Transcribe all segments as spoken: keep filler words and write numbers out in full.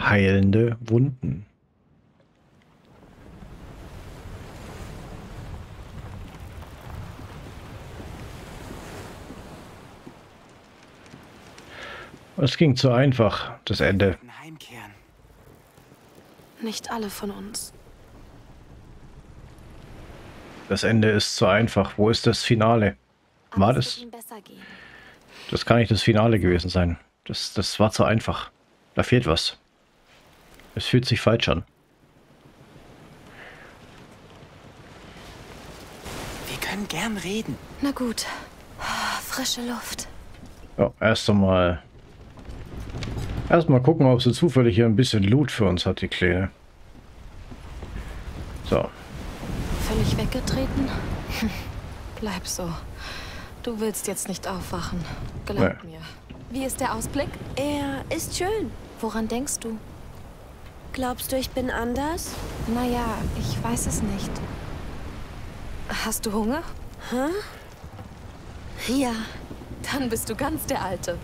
Heilende Wunden. Es ging zu einfach, das Ende. Heimkehren. Nicht alle von uns. Das Ende ist zu einfach. Wo ist das Finale? War Aber es das? wird ihm besser gehen. Das kann nicht das Finale gewesen sein. Das, das war zu einfach. Da fehlt was. Es fühlt sich falsch an. Wir können gern reden. Na gut. Frische Luft. Ja, erst einmal. Erstmal gucken, ob sie zufällig hier ein bisschen Loot für uns hat, die Kleine. So. Völlig weggetreten? Hm, bleib so. Du willst jetzt nicht aufwachen. Glaub Nee. mir. Wie ist der Ausblick? Er ist schön. Woran denkst du? Glaubst du, ich bin anders? Naja, ich weiß es nicht. Hast du Hunger? Hä? Ja. Dann bist du ganz der Alte.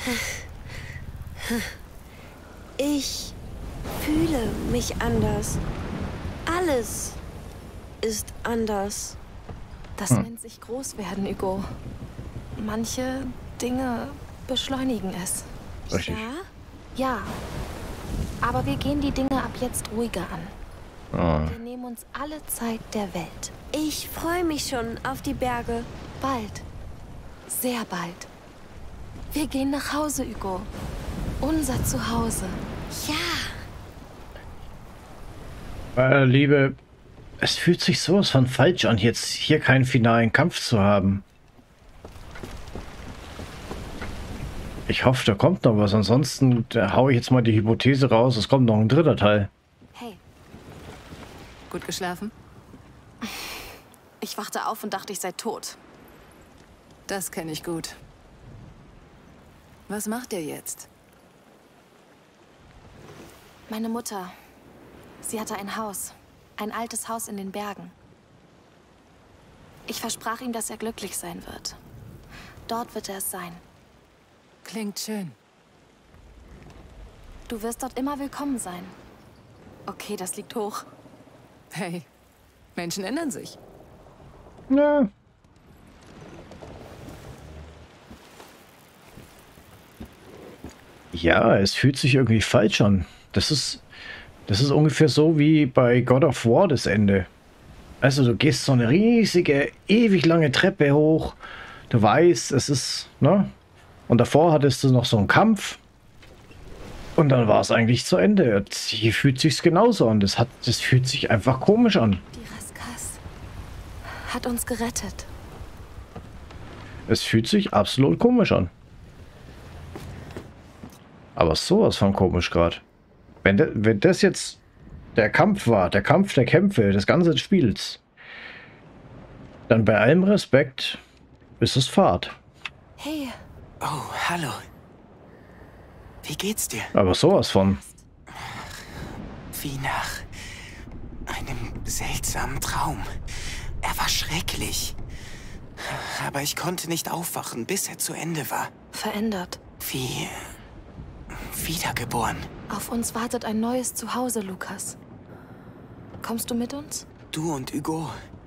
Ich fühle mich anders. Alles ist anders. Das Hm. nennt sich Großwerden, Hugo. Manche Dinge beschleunigen es. Richtig. Ja? Ja. Aber wir gehen die Dinge ab jetzt ruhiger an. Ah. Wir nehmen uns alle Zeit der Welt. Ich freue mich schon auf die Berge. Bald. Sehr bald. Wir gehen nach Hause, Hugo. Unser Zuhause. Ja. Meine Liebe, es fühlt sich sowas von falsch an, jetzt hier keinen finalen Kampf zu haben. Ich hoffe, da kommt noch was. Ansonsten da haue ich jetzt mal die Hypothese raus, es kommt noch ein dritter Teil. Hey, Gut geschlafen? ich wachte auf und dachte, ich sei tot. Das kenne ich gut. Was macht ihr jetzt? Meine Mutter, sie hatte ein Haus. Ein altes Haus in den Bergen. Ich versprach ihm, dass er glücklich sein wird. Dort wird er es sein. Klingt schön. Du wirst dort immer willkommen sein. Okay, das liegt hoch. Hey, Menschen ändern sich. Ja. Ja, es fühlt sich irgendwie falsch an. Das ist, das ist ungefähr so wie bei God of War das Ende. Also du gehst so eine riesige, ewig lange Treppe hoch. Du weißt, es ist, ne? Und davor hattest du noch so einen Kampf. Und dann war es eigentlich zu Ende. Jetzt, hier fühlt sich's genauso an. Das hat, das fühlt sich einfach komisch an. Die Raskas hat uns gerettet. Es fühlt sich absolut komisch an. Aber sowas von komisch gerade. Wenn, de, wenn das jetzt der Kampf war, der Kampf der Kämpfe des ganzen Spiels, dann bei allem Respekt ist es Fahrt. Hey, Oh, hallo. Wie geht's dir? Aber sowas von. Wie nach einem seltsamen Traum. Er war schrecklich. Aber ich konnte nicht aufwachen, bis er zu Ende war. verändert. Wie wiedergeboren. Auf uns wartet ein neues Zuhause, Lukas. Kommst du mit uns? Du und Hugo.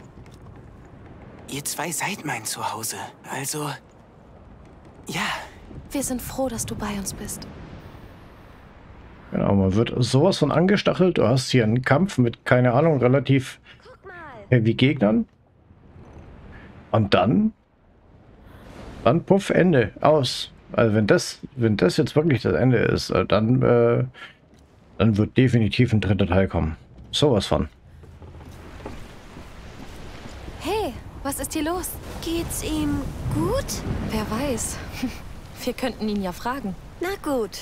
Ihr zwei seid mein Zuhause. Also, ja. Wir sind froh, dass du bei uns bist. Genau, man wird sowas von angestachelt. Du hast hier einen Kampf mit, keine Ahnung, relativ Guck mal. heavy Gegnern. Und dann, dann puff, Ende, aus. Also wenn das, wenn das jetzt wirklich das Ende ist, äh, dann, äh, dann wird definitiv ein dritter Teil kommen. Sowas von. Hey, was ist hier los? Geht's ihm gut? Wer weiß. Wir könnten ihn ja fragen. Na gut.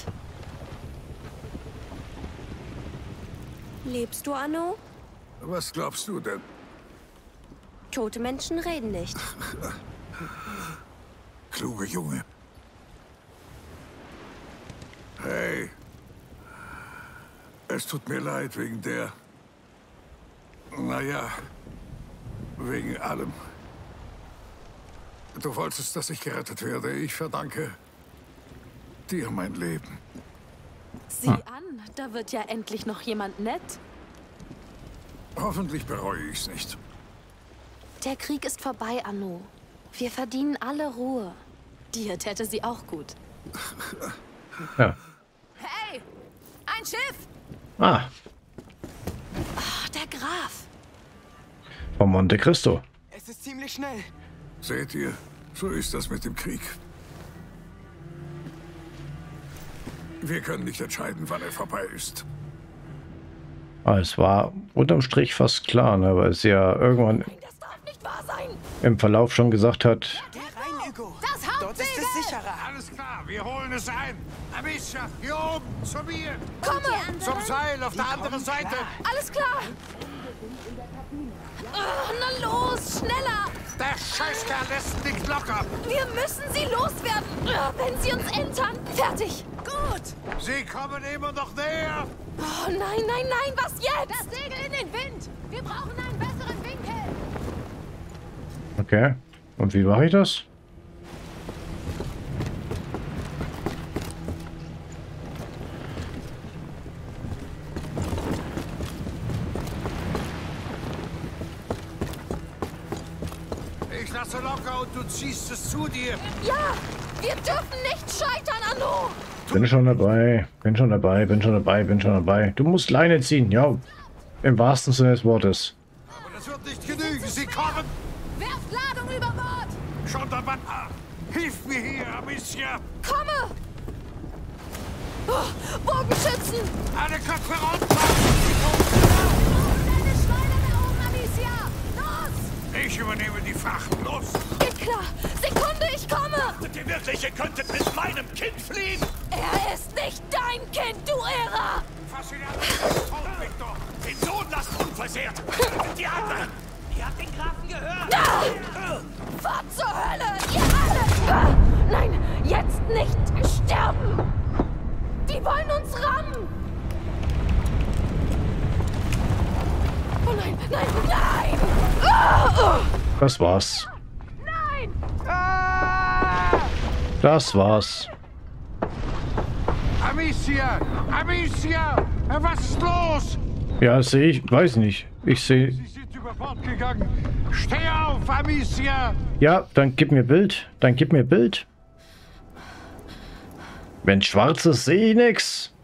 Lebst du, Anno? Was glaubst du denn? Tote Menschen reden nicht. Kluge Junge. Hey. Es tut mir leid wegen der... Naja, wegen allem. Du wolltest, dass ich gerettet werde. Ich verdanke dir mein Leben. Sieh an. da wird ja endlich noch jemand nett. Hoffentlich bereue ich's nicht. Der Krieg ist vorbei, Anno. Wir verdienen alle Ruhe. Dir täte sie auch gut. Ja. Hey! Ein Schiff! Ah, Oh, der Graf. von Monte Cristo. Es ist ziemlich schnell. Seht ihr, so ist das mit dem Krieg. Wir können nicht entscheiden, wann er vorbei ist. Ah, es war unterm Strich fast klar, ne, weil sie ja irgendwann Das darf nicht wahr sein. im Verlauf schon gesagt hat, Geh rein, Hugo. Das Dort ist es sicherer. Alles klar, wir holen es ein. Amicia, hier oben, zu mir. Komme! Zum Seil auf der anderen Seite. Alles klar! Oh, na los, schneller! Der Scheißkerl lässt nicht locker. Wir müssen sie loswerden! Oh, wenn sie uns entern, fertig! Gut! Sie kommen immer noch näher. Oh nein, nein, nein, was jetzt? Das Segel in den Wind! Wir brauchen einen besseren Winkel! okay, und wie mache ich das? Ich lasse locker und du ziehst es zu dir. Ja! Wir dürfen nicht scheitern, Anno! Bin schon dabei, bin schon dabei, bin schon dabei, bin schon dabei. Du musst Leine ziehen, ja. Im wahrsten Sinne des Wortes. Aber das wird nicht genügen. Sie kommen. Werft Ladung über Bord! Schon dabei. Hilf mir hier, Amicia. Komme! Oh, Bogenschützen! Alle Köpfe runter. Deine Schweine da oben, Amicia! Los! Ich übernehme die Fracht. Los. Geht klar! Sekunde, ich komme! Dachtet ihr wirklich, ihr könntet mit meinem Kind fliehen? Er ist nicht dein Kind, du Irrer! Fass ihn an. Tot, Victor. Den Sohn lasst unversehrt. Die anderen. Ihr habt den Grafen gehört. Ah! Fahrt zur Hölle, ihr alle! Ah! Nein, jetzt nicht sterben! Die wollen uns rammen! Oh nein, nein, nein! Ah! Oh! Das war's. Nein! Das war's. Amicia! Amicia! Was ist los? Ja, sehe ich, weiß nicht. Ich sehe. Sie sind über Bord gegangen. Steh auf, Amicia! Ja, dann gib mir Bild. Dann gib mir Bild. Wenn schwarz ist, sehe ich nix.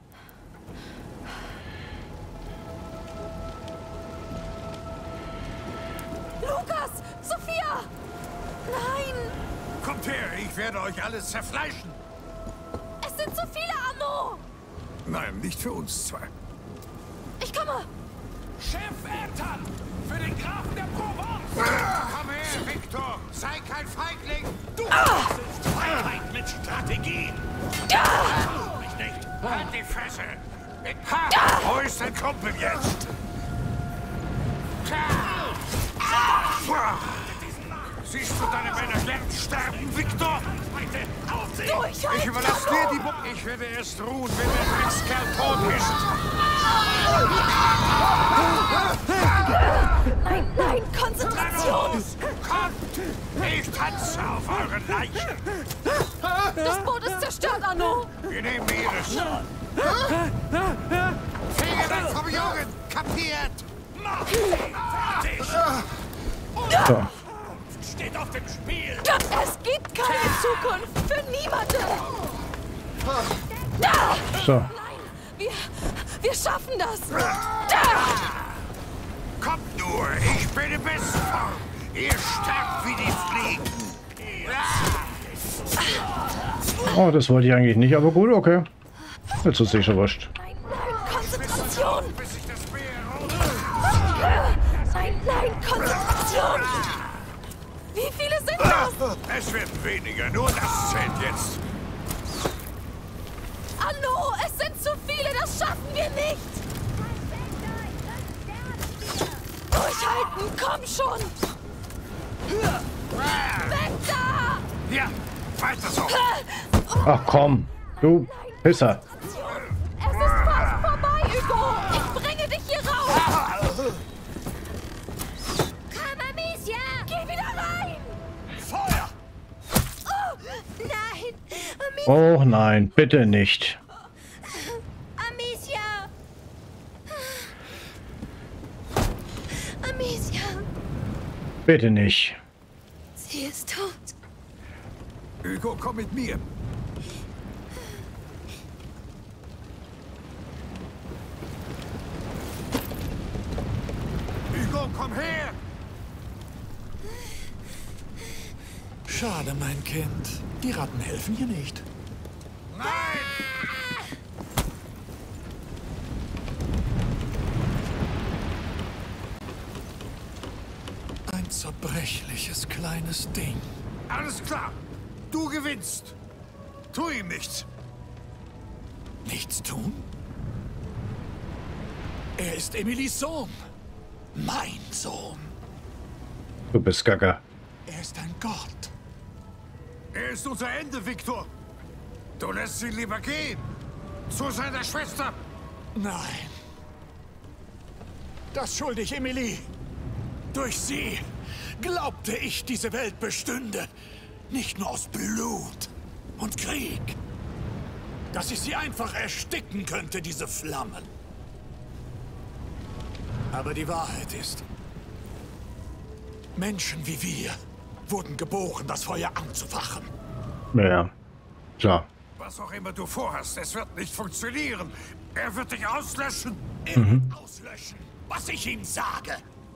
Lukas! Sophia! Nein! Kommt her, ich werde euch alles zerfleischen. Es sind zu viele, Anno! Nein, nicht für uns zwei. Ich komme! Chef Ertan! Für den Grafen der Provence! Komm her, Victor! Sei kein Feigling! Du hast Freiheit mit Strategie! Ich nicht! Halt die Fresse! Ha! Wo ist dein Kumpel jetzt? Siehst du deine Männer jetzt sterben, Victor? Durchhalten! Ich überlasse dir die Buch. Ich werde erst ruhen, wenn der Dreckskerl tot ist. Nein, nein, Konzentration! Los, kommt! Ich tanze auf euren Leichen. Das Boot ist zerstört, Anno! Wir nehmen ihres. Finger weg vom Jungen! Kapiert! Mach sie fertig! So. Steht auf dem Spiel! Es gibt keine Zukunft für niemanden! Da! So. Nein, wir, wir schaffen das! Da! Kommt nur, ich bin in besten Form! Ihr sterbt wie die Fliegen! Oh, das wollte ich eigentlich nicht, aber gut, okay. Jetzt ist sicher wurscht. Nein, nein, Konzentration! Bis ich das Meer Nein, nein, Konzentration! Wie viele sind das? Es werden weniger, nur das zählt jetzt. Anno, es sind zu viele, das schaffen wir nicht! Durchhalten, komm schon! Weg da! Ja, weiter so. Ach komm, du Pisser. Es ist fast vorbei, Hugo! Ich bringe dich hier raus! Komm, Amicia! Geh wieder rein! Feuer! Oh, nein! Ami Oh nein, bitte nicht. Amicia! Bitte nicht. Sie ist tot. Hugo, komm mit mir. Hugo, komm her! Schade, mein Kind. Die Ratten helfen hier nicht. Nein! Ein zerbrechliches kleines Ding. Alles klar. Du gewinnst. Tu ihm nichts. Nichts tun? Er ist Emilys Sohn. Mein Sohn. Du bist Gaga. Er ist ein Gott. Er ist unser Ende, Victor. Du lässt ihn lieber gehen. Zu seiner Schwester. Nein. Das schulde ich Emilie. Durch sie glaubte ich, diese Welt bestünde. Nicht nur aus Blut und Krieg. Dass ich sie einfach ersticken könnte, diese Flammen. Aber die Wahrheit ist, Menschen wie wir wurden geboren, das Feuer anzufachen. Ja, klar. Was auch immer du vorhast, es wird nicht funktionieren. Er wird dich auslöschen. Er wird auslöschen, was ich ihm sage.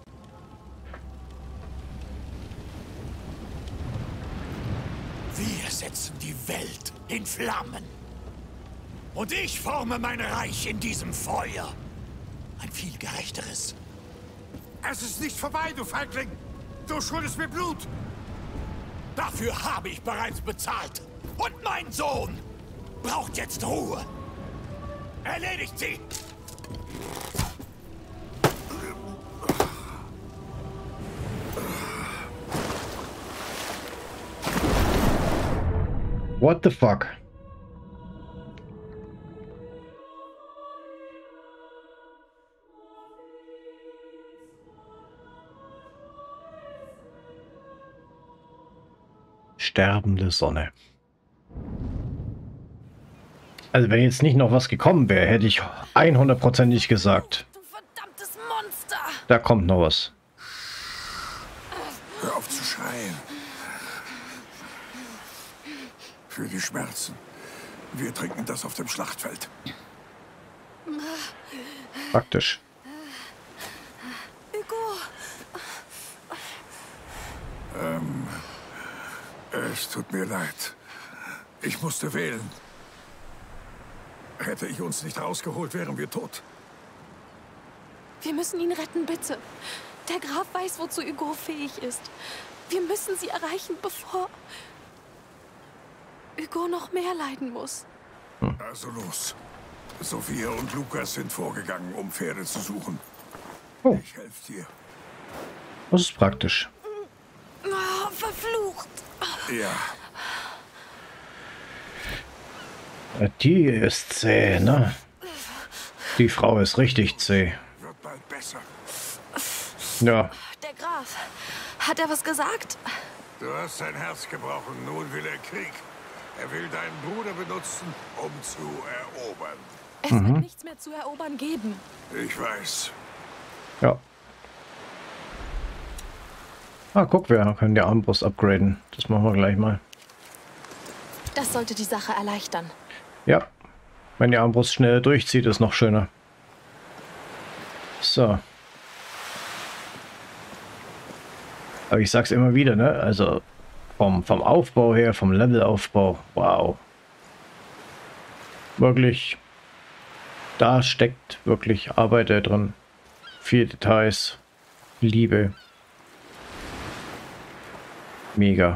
Wir setzen die Welt in Flammen. Und ich forme mein Reich in diesem Feuer. Ein viel gerechteres. Es ist nicht vorbei, du Feigling. Du schuldest mir Blut. Dafür habe ich bereits bezahlt. Und mein Sohn braucht jetzt Ruhe. Erledigt sie! What the fuck? Sterbende Sonne. Also wenn jetzt nicht noch was gekommen wäre, hätte ich hundertprozentig gesagt. Du verdammtes Monster! Da kommt noch was. Hör auf zu schreien. Für die Schmerzen. Wir trinken das auf dem Schlachtfeld. Praktisch. Hugo! Ähm, es tut mir leid. Ich musste wählen. Hätte ich uns nicht rausgeholt, wären wir tot. Wir müssen ihn retten, bitte. Der Graf weiß, wozu Hugo fähig ist. Wir müssen sie erreichen, bevor Hugo noch mehr leiden muss. Also los. Sophia und Lukas sind vorgegangen, um Pferde zu suchen. Oh. Ich helfe dir. Das ist praktisch. Oh, verflucht! Ja. Die ist zäh, ne? Die Frau ist richtig zäh. Wird bald besser. Ja. Der Graf, hat er was gesagt? Du hast sein Herz gebrochen, nun will er Krieg. Er will deinen Bruder benutzen, um zu erobern. Es wird nichts mehr zu erobern geben. Ich weiß. Ja. Ah, guck, wir können die Armbrust upgraden. Das machen wir gleich mal. Das sollte die Sache erleichtern. Ja. Wenn die Armbrust schnell durchzieht, ist noch schöner. So. Aber ich sag's immer wieder, ne? Also vom, vom Aufbau her, vom Levelaufbau, wow. Wirklich, da steckt wirklich Arbeit da drin. Viele Details, Liebe. Mega.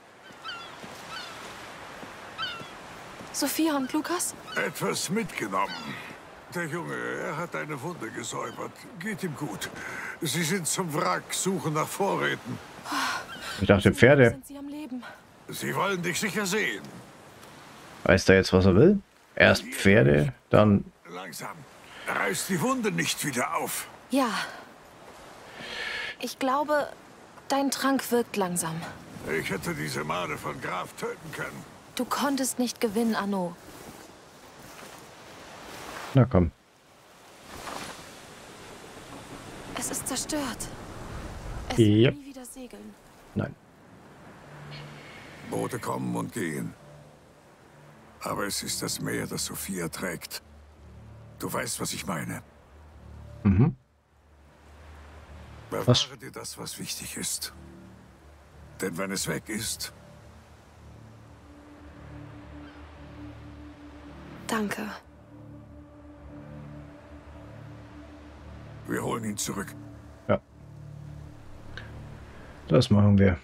Sophia und Lukas? Etwas mitgenommen. Der Junge, er hat eine Wunde gesäubert. Geht ihm gut. Sie sind zum Wrack, suchen nach Vorräten. Ich dachte Pferde. Sind sie am Leben? Sie wollen dich sicher sehen. Weiß der jetzt, was er will? Erst Pferde, dann... Langsam. Reiß die Wunde nicht wieder auf. Ja. Ich glaube, dein Trank wirkt langsam. Ich hätte diese Made von Graf töten können. Du konntest nicht gewinnen, Arnaud. Na komm. Es ist zerstört. Es Yep. wird nie wieder segeln. Nein. Boote kommen und gehen. Aber es ist das Meer, das Sophia trägt. Du weißt, was ich meine. Mhm. Bewahre Was? dir das, was wichtig ist. Denn wenn es weg ist, Danke. wir holen ihn zurück. Ja. Das machen wir.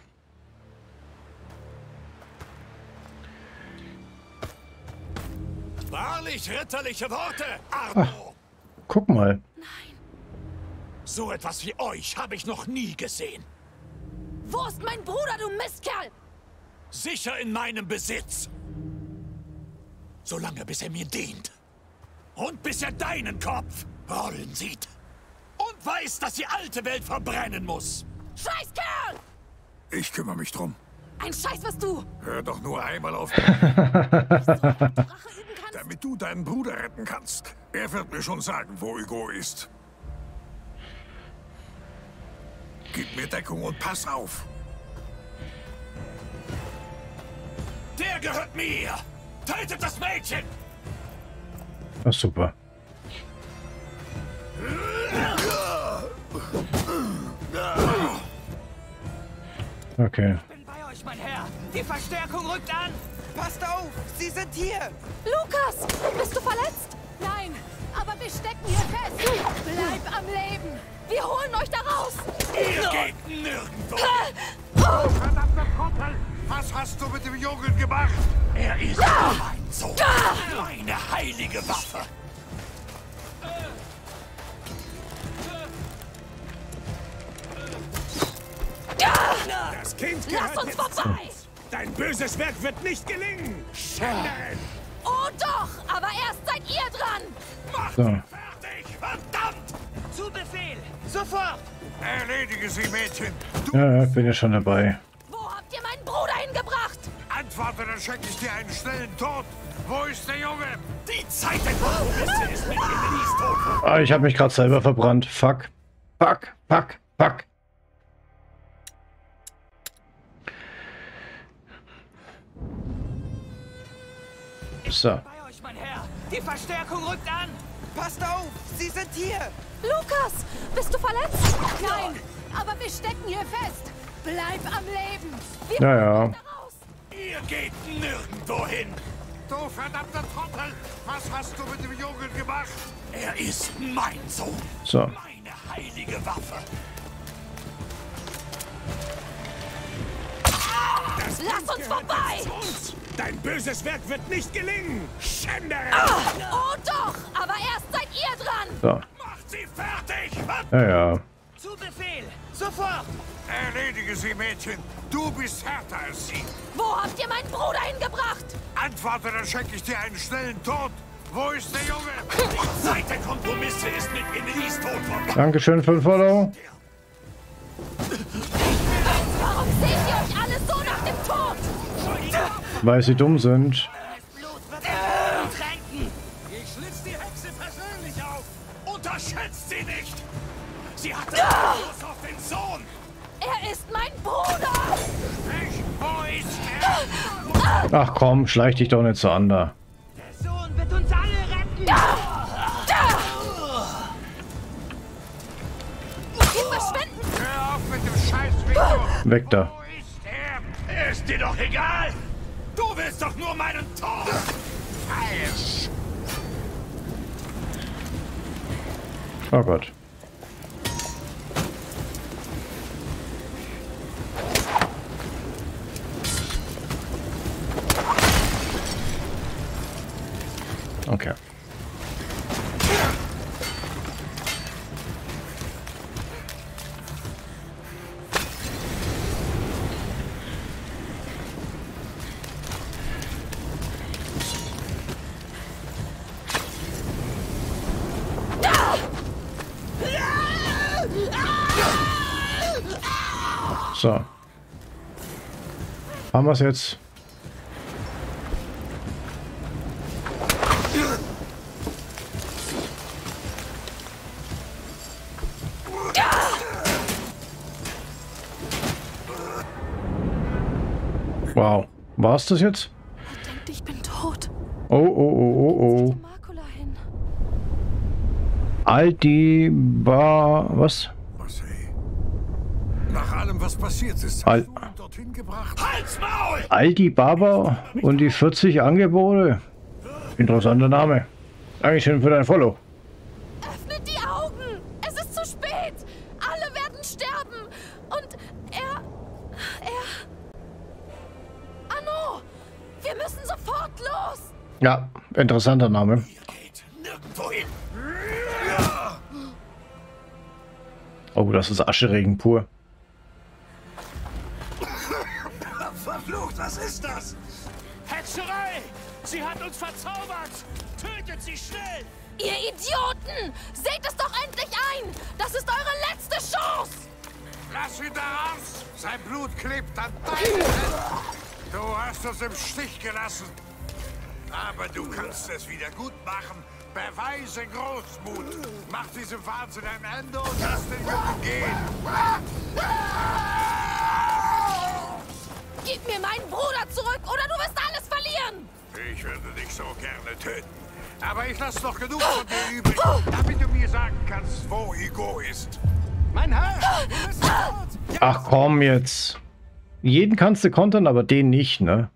Wahrlich ritterliche Worte, Arno! Guck mal. So etwas wie euch habe ich noch nie gesehen. Wo ist mein Bruder, du Mistkerl? Sicher in meinem Besitz. Solange bis er mir dient. Und bis er deinen Kopf rollen sieht. Und weiß, dass die alte Welt verbrennen muss. Scheißkerl! Ich kümmere mich drum. Ein Scheiß, was du Hör doch nur einmal auf, Rache üben kannst. damit du deinen Bruder retten kannst. Er wird mir schon sagen, wo Hugo ist. Gib mir Deckung und pass auf. Der gehört mir! Tötet das Mädchen! Ach, super. Okay. Ich bin bei euch, mein Herr. Die Verstärkung rückt an. Passt auf, sie sind hier. Lukas, bist du verletzt? Nein, aber wir stecken hier fest. Bleib am Leben. Wir holen euch da raus. Ihr geht nirgendwo! Verdammter Trottel! Was hast du mit dem Jungen gemacht? Er ist mein Sohn. Meine heilige Waffe. Das Kind Lass uns vorbei. Dein böses Werk wird nicht gelingen. Schänderin! Oh doch, aber erst seid ihr dran. Mach So. sie fertig! Verdammt! Zu Befehl. Sofort. Erledige sie, Mädchen. Du Ja, ja, bin ja schon dabei. Wo habt ihr meinen Bruder hingebracht? Antworte, dann schenke ich dir einen schnellen Tod. Wo ist der Junge? Die Zeit der Kompromisse ist mit Emilys Tod. Ah, ich habe mich gerade selber verbrannt. Fuck. Fuck. Fuck. Fuck. So. Bei euch, mein Herr. Die Verstärkung rückt an. Passt auf, sie sind hier. Lukas, bist du verletzt? Nein, aber wir stecken hier fest. Bleib am Leben. Wir Ja, ja. holen euch da raus. Ihr geht nirgendwo hin. Du verdammter Trottel! Was hast du mit dem Jungen gemacht? Er ist mein Sohn. So. Meine heilige Waffe. Das Lass uns vorbei. uns. Dein böses Werk wird nicht gelingen. Schänderin! Oh doch, aber erst seid ihr dran. So. Macht sie fertig! Verdammt! Ja, ja. Zu Befehl. Sofort. Erledige sie, Mädchen. Du bist härter als sie. Wo habt ihr meinen Bruder hingebracht? Antworte, dann schenke ich dir einen schnellen Tod. Wo ist der Junge? Die Zeit der Kompromisse ist mit Emilys Tod vorbei. Dankeschön für den Follow. Warum seht ihr euch alle so nach dem Tod? Weil sie dumm sind. Blut wird euch tränken. Ich schlitz die Hexe persönlich auf. Unterschätzt sie nicht. Sie hat Einfluss auf den Sohn. Er ist mein Bruder. Ich, wo ist er? Ach komm, schleich dich doch nicht so an da. Der Sohn wird uns alle retten. Wir verschwinden. Hör auf mit dem Scheiß, Victor. Weg da. Wo ist er? Er ist dir doch egal. Du willst doch nur meinen Tod. Falsch. Oh Gott. Okay. So. Haben wir es jetzt? War's das jetzt? Er denkt, ich bin tot. Oh, oh, oh, oh, oh. Makula hin. Aldi Bar... Was? Marseille. Nach allem, was passiert ist, Al hast du ihn dorthin gebracht? Halt's Maul! Aldi Baba und die vierzig Angebote. Interessanter Name. Dankeschön für dein Follow. Öffnet die Augen! Es ist zu spät! Alle werden sterben! Und er... er... Anno! Wir müssen sofort los! Ja, interessanter Name. Ihr geht nirgendwo hin. Oh, das ist Ascheregen pur. Verflucht, was ist das? Hexerei! Sie hat uns verzaubert! Tötet sie schnell! Ihr Idioten! Seht es doch endlich ein! Das ist eure letzte Chance! Lass ihn da raus! Sein Blut klebt an deinen Händen! Du hast uns im Stich gelassen! Aber du kannst es wieder gut machen. Beweise Großmut! Mach diesem Wahnsinn ein Ende und lass den Jungen gehen! Gib mir meinen Bruder zurück oder du wirst alles verlieren! Ich würde dich so gerne töten. Aber ich lasse noch genug von dir übrig, damit du mir sagen kannst, wo Hugo ist. Mein Herr! Wir müssen fort! Ach komm jetzt. Jeden kannst du kontern, aber den nicht, ne?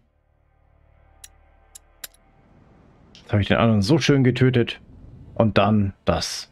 Jetzt habe ich den anderen so schön getötet. Und dann das.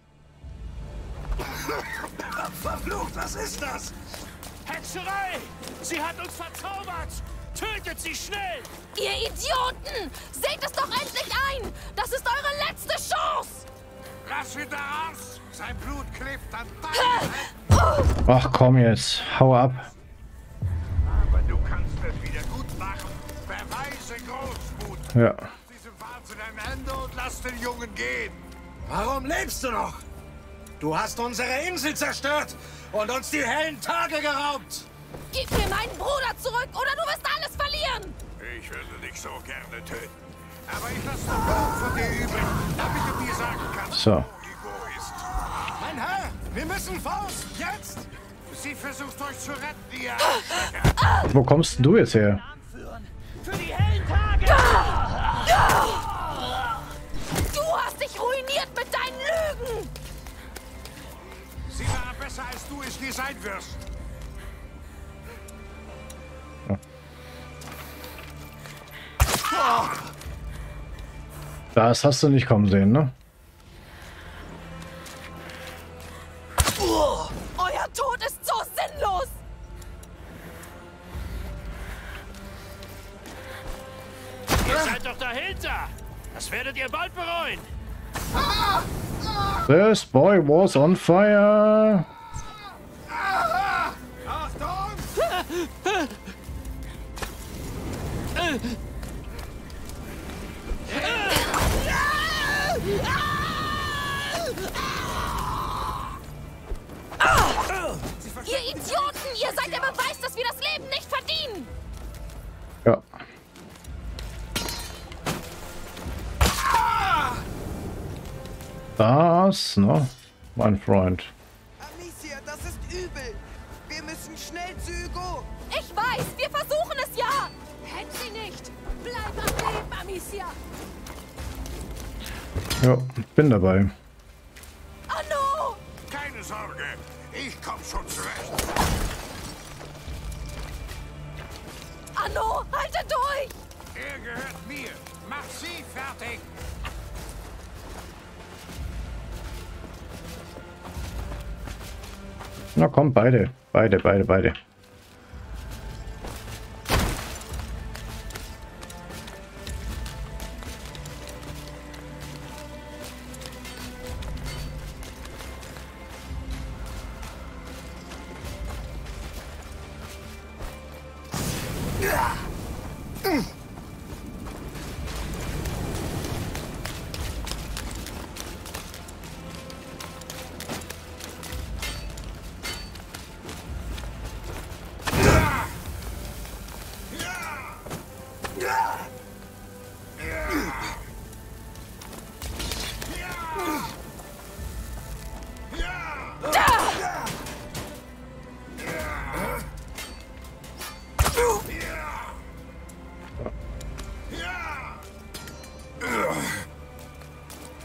Verflucht, was ist das? Hexerei! Sie hat uns verzaubert! Tötet sie schnell! Ihr Idioten! Seht es doch endlich ein! Das ist eure letzte Chance! Lass ihn da raus! Sein Blut klebt an deinen Händen! Ach komm jetzt. Hau ab. Aber du kannst es wieder gut machen. Beweise Großmut. Ja. Diesem Wahnsinn ein Ende und lass den Jungen gehen. Warum lebst du noch? Du hast unsere Insel zerstört und uns die hellen Tage geraubt. Gib mir meinen Bruder zurück oder du wirst alles verlieren! Ich würde dich so gerne töten. Aber ich lasse noch genug von dir übrig, damit du mir sagen kannst, So. wo Hugo ist. Mein Herr! Wir müssen fort! Jetzt! Sie versucht euch zu retten, ihr Arschlöcher. Wo kommst denn du jetzt her? Für die hellen Tage! Du hast dich ruiniert mit deinen Lügen! Sie war besser, als du es je sein wirst. Das hast du nicht kommen sehen, ne? Euer Tod ist so sinnlos! Ihr seid doch dahinter. Das werdet ihr bald bereuen. This boy was on fire. Achtung! Ihr Idioten! Ihr seid der Beweis, dass wir das Leben nicht verdienen! Ja. Das, ne? Mein Freund. Amicia, das ist übel! Wir müssen schnell zu Hugo! Ich weiß! Wir versuchen es ja! Kennt sie nicht! Bleib am Leben, Amicia! Ja, bin dabei. Anno! Keine Sorge, ich komm schon zurecht. Anno, halte durch! Er gehört mir. Mach sie fertig. Na komm, beide. Beide, beide, beide.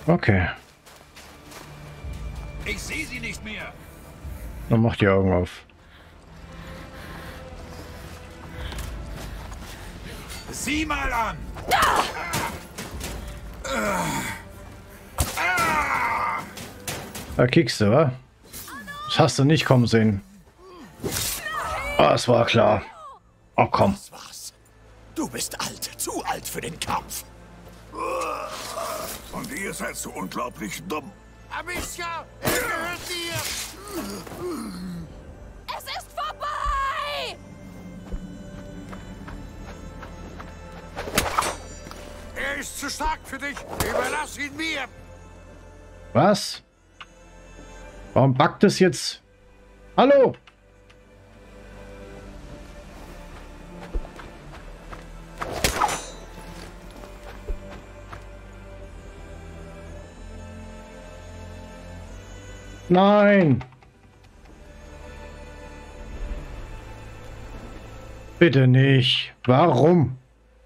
Okay. Ich sehe sie nicht mehr. Dann mach die Augen auf. Sieh mal an. Da kickst du, wa? Das hast du nicht kommen sehen. Ah, es war klar. Oh, komm. Das war's. Du bist alt, zu alt für den Kampf. Und ihr seid so unglaublich dumm. Amicia, er gehört dir. Es ist vorbei! Er ist zu stark für dich. Überlass ihn mir. Was? Warum backt es jetzt? Hallo? Nein! Bitte nicht. Warum?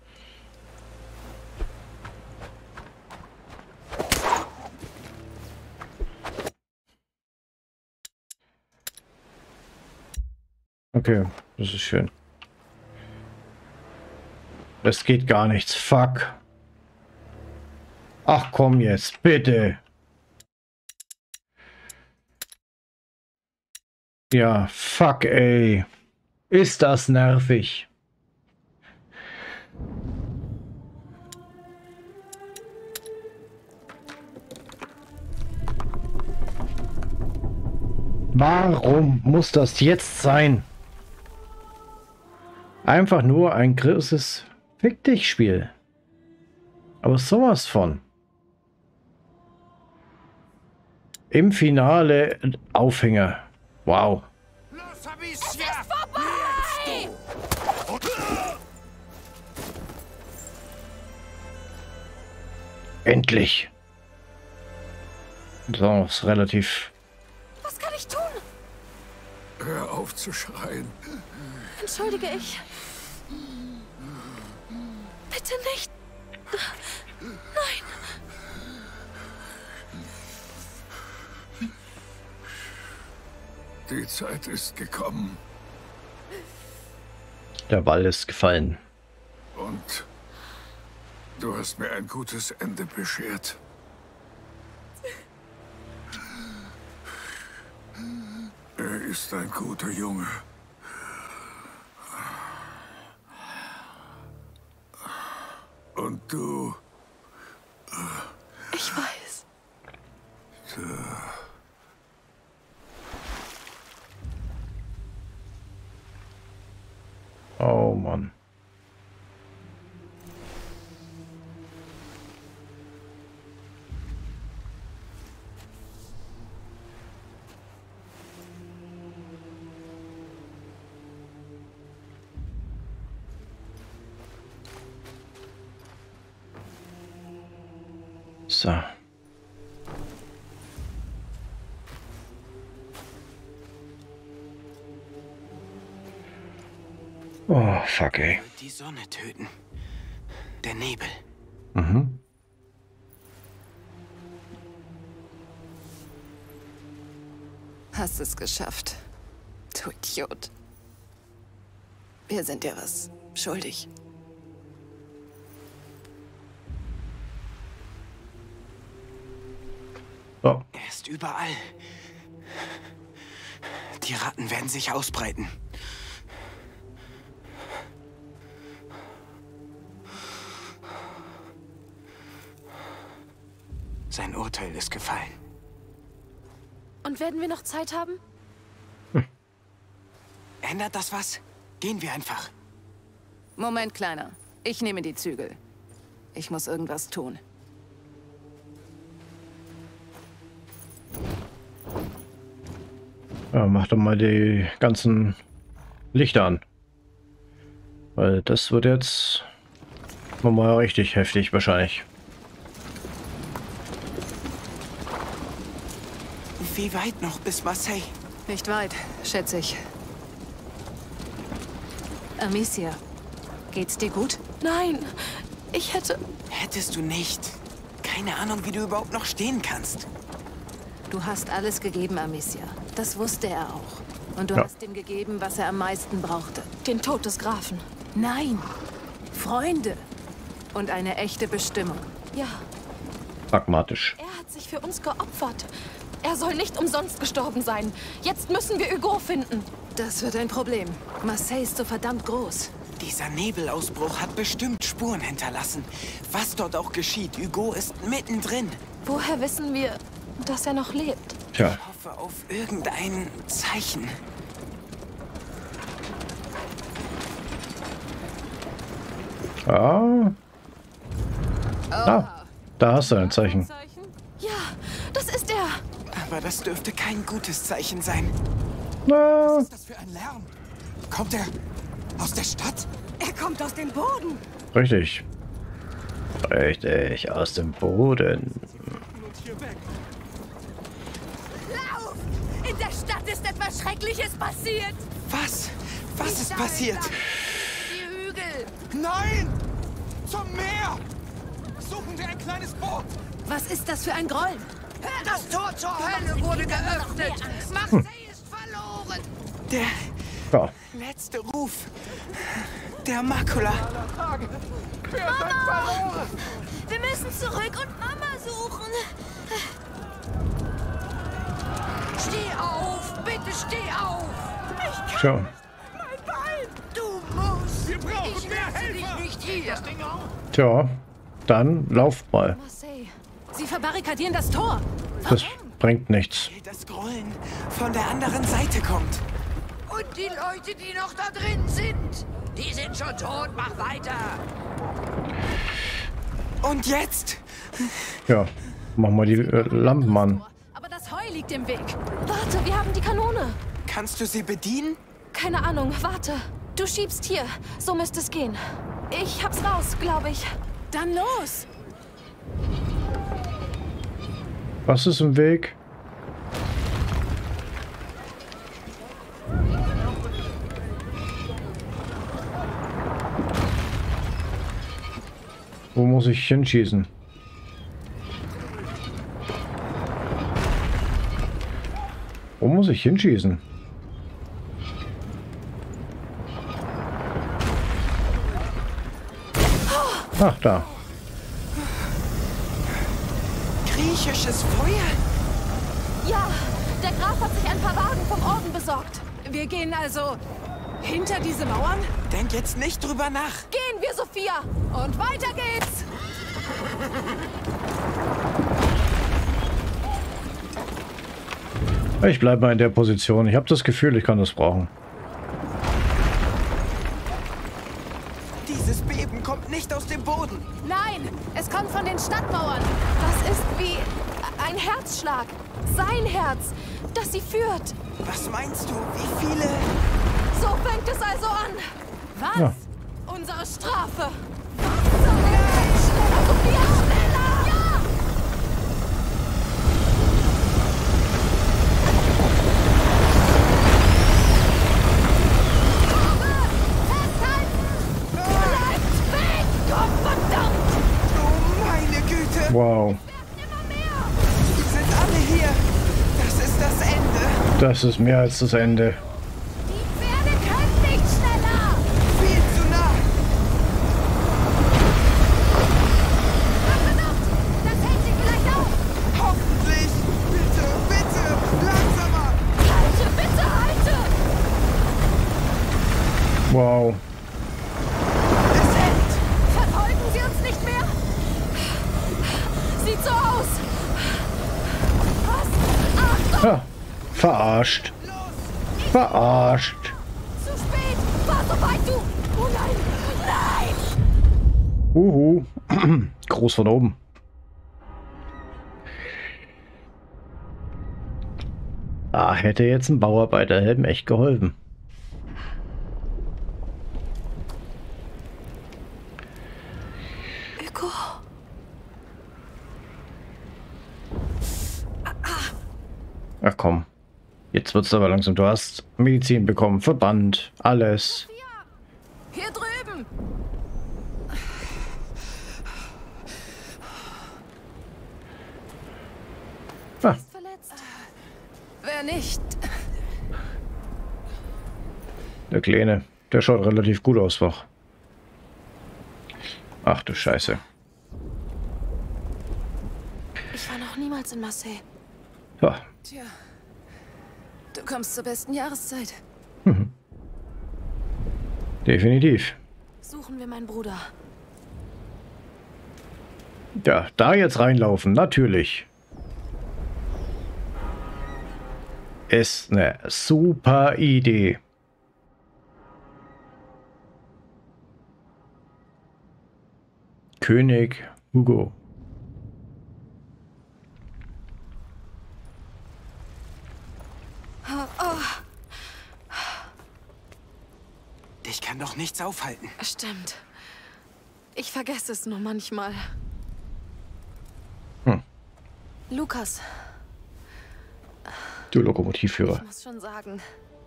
Okay, das ist schön. Das geht gar nichts. Fuck. Ach komm jetzt, bitte. Ja, fuck, ey. Ist das nervig. Warum muss das jetzt sein? Einfach nur ein großes Fick-dich-Spiel. Aber sowas von. Im Finale Aufhänger. Wow. Los, Es Amicia. ist vorbei! Endlich. So, ist relativ. Was kann ich tun? Hör auf zu schreien. Entschuldige ich. Bitte nicht. Nein. Die Zeit ist gekommen. Der Ball ist gefallen. Und du hast mir ein gutes Ende beschert. Er ist ein guter Junge. Und du... Ich weiß. Oh Mann. So. Oh, fuck, ey. Die Sonne töten. Der Nebel. Mhm. Hast es geschafft. Du Idiot. Wir sind dir was schuldig. So. Er ist überall. Die Ratten werden sich ausbreiten. Sein Urteil ist gefallen. Und werden wir noch Zeit haben? Ändert das was? Gehen wir einfach. Moment, Kleiner. Ich nehme die Zügel. Ich muss irgendwas tun. Ja, mach doch mal die ganzen Lichter an. Weil das wird jetzt nochmal richtig heftig wahrscheinlich. Wie weit noch bis Marseille? Nicht weit, schätze ich. Amicia, geht's dir gut? Nein, ich hätte... Hättest du nicht. Kein keine Ahnung, wie du überhaupt noch stehen kannst. Du hast alles gegeben, Amicia. Das wusste er auch. Und du Ja. hast ihm gegeben, was er am meisten brauchte. Den Tod des Grafen. Nein. Freunde. Und eine echte Bestimmung. Ja, Pragmatisch. Er hat sich für uns geopfert. Er soll nicht umsonst gestorben sein. Jetzt müssen wir Hugo finden. das wird ein Problem. Marseille ist so verdammt groß. Dieser Nebelausbruch hat bestimmt Spuren hinterlassen. Was dort auch geschieht, Hugo ist mittendrin. Woher wissen wir, dass er noch lebt? Tja. Ich hoffe auf irgendein Zeichen. Ah. Ah, da hast du ein Zeichen. Ja, das ist er. Aber das dürfte kein gutes Zeichen sein. Na, Was ist das für ein Lärm? Kommt er aus der Stadt? Er kommt aus dem Boden. richtig. Richtig, aus dem Boden. Lauf! In der Stadt ist etwas Schreckliches passiert. Was? Was ist passiert? Die Hügel. Nein! Zum Meer! Suchen wir ein kleines Boot! Was ist das für ein Groll? Das Tor zur Hölle wurde geöffnet. Marseille ist verloren. Der Ja, letzte Ruf. Der Makula. Wir müssen zurück und Mama suchen. Steh auf, bitte steh auf. Ich kann tja. mein Bein. Du musst. Wir brauchen Ich mehr lasse dich Helfer! nicht hier. Tja, dann lauft mal. Marseille. Sie verbarrikadieren das Tor. Das bringt nichts. Das Grollen von der anderen Seite kommt. Und die Leute, die noch da drin sind, die sind schon tot. Mach weiter. Und jetzt? Ja, mach mal die äh, Lampen an. Aber das Heu liegt im Weg. Warte, wir haben die Kanone. Kannst du sie bedienen? Keine Ahnung, warte. Du schiebst hier. So müsste es gehen. Ich hab's raus, glaube ich. Dann los. Was ist im Weg? Wo muss ich hinschießen? Wo muss ich hinschießen? Ach, da. Griechisches Feuer? Ja, der Graf hat sich ein paar Wagen vom Orden besorgt. Wir gehen also hinter diese Mauern. Denk jetzt nicht drüber nach. Gehen wir, Sophia. Und weiter geht's. Ich bleibe mal in der Position. Ich habe das Gefühl, ich kann das brauchen. Dieses Beben kommt nicht aus dem Boden. Nein, es kommt von den Stadtmauern. Das ist wie ein Herzschlag. Sein Herz, das sie führt. Was meinst du? Wie viele? So fängt es also an. Was? Ja. Unsere Strafe. Schneller, Sophia, schneller! Ja! Bleibt weg! Gott verdammt! Oh, meine Güte. Wow, Die sind alle hier. Das ist das Ende. das ist mehr als das Ende. Die Pferde können nicht schneller! Viel zu nah. Verdammt! Das hält sich vielleicht auf! Hoffentlich. Bitte, bitte. Langsamer. Halte, bitte halte! Wow. Es hält. Verfolgen Sie uns nicht mehr? Sieht so aus! Was? Achtung! Ja, verarscht. Verarscht. Zu spät! Fahr so weit, du! Oh nein! Nein! Uhu. Groß von oben. Ah, hätte jetzt ein Bauarbeiterhelm echt geholfen. Hugo! Ach komm. Jetzt wird's aber langsam. Du hast Medizin bekommen, Verband, alles. Hier drüben. Eher nicht. Der Kleine, der schaut relativ gut aus, wach. Ach du Scheiße. Ich war noch niemals in Marseille. Ja. Tja, du kommst zur besten Jahreszeit. Mhm. Definitiv. Suchen wir meinen Bruder. Ja, da jetzt reinlaufen, natürlich. Ist eine super Idee. König Hugo. Dich kann doch nichts aufhalten. Stimmt. Ich vergesse es nur manchmal. Hm. Lukas, Du Lokomotivführer. ich muss schon sagen,